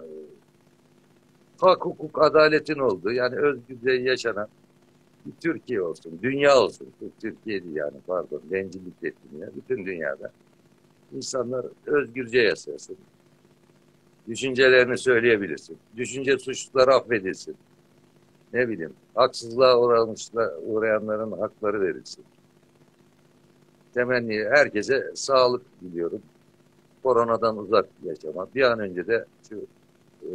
hak, hukuk, adaletin olduğu yani özgürce yaşanan bir Türkiye olsun, dünya olsun. Türkiye değil yani pardon, bencillik ettim ya. Bütün dünyada insanlar özgürce yaşasın. Düşüncelerini söyleyebilirsin. Düşünce suçluları affedilsin. Ne bileyim, haksızlığa uğrayanların hakları verilsin. Temenni herkese sağlık diliyorum. Koronadan uzak yaşama. Bir an önce de şu e,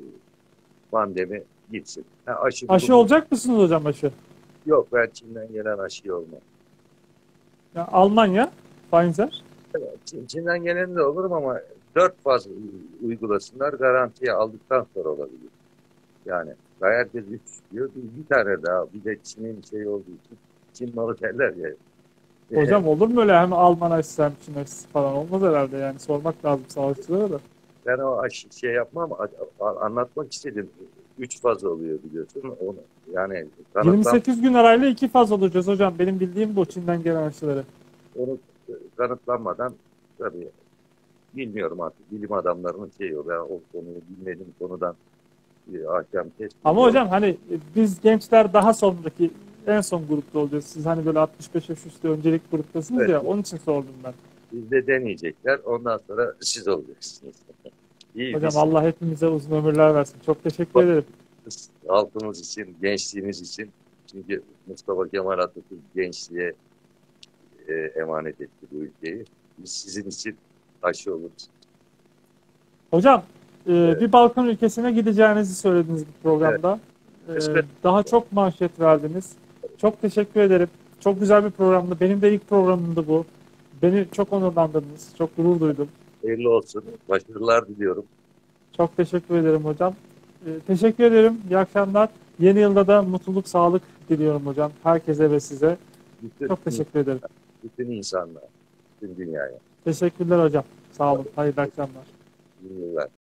pandemi gitsin. Aşı olacak mısınız hocam aşı? Yok, ben Çin'den gelen aşı olmam. Ya Almanya, Pfizer. Çin'den gelen de olurum ama 4 faz uygulasınlar, garantiye aldıktan sonra olabilir. Yani herkes 3 diyor. Bir tane daha. Bir de Çin'in şey olduğu için Çin malı derler ya. Hocam olur mu öyle hem Alman aşısı hem Çin aşısı falan olmaz herhalde yani sormak lazım sağlıkçılara da. Ben o şey yapmam, anlatmak istedim. 3 faz oluyor biliyorsun. Onu, yani kanıtlam 28 gün arayla 2 faz olacağız hocam. Benim bildiğim bu Çin'den gelen aşıları. onu kanıtlanmadan tabii bilmiyorum artık. Bilim adamlarının şeyi o. Ben o konuyu bilmediğim konudan bir hakem Ama kesmiyorum. hocam hani biz gençler daha sonraki en son grupta olacağız. Siz hani böyle 65 yaş üstü öncelik gruptasınız Evet, ya onun için sordum ben. bizde deneyecekler. Ondan sonra siz olacaksınız. İyi Hocam biz Allah hepimize uzun ömürler versin. Çok teşekkür ederim. halkımız için, gençliğimiz için, çünkü Mustafa Kemal Atatürk gençliğe emanet etti bu ülkeyi. Biz sizin için aşı oluruz. Hocam Evet, bir Balkan ülkesine gideceğinizi söylediniz bu evet. programda. Kısmet. Daha çok manşet verdiniz. Çok teşekkür ederim. Çok güzel bir programdı. Benim de ilk programımdı bu. Beni çok onurlandırdınız. Çok gurur duydum. Hayırlı olsun. Başarılar diliyorum. Çok teşekkür ederim hocam. Teşekkür ederim. İyi akşamlar. Yeni yılda da mutluluk, sağlık diliyorum hocam. Herkese ve size. Bütün, Çok teşekkür ederim. bütün insanlara, bütün dünyaya. Teşekkürler hocam. Sağ olun. Hayırlı akşamlar. İyi yıllar.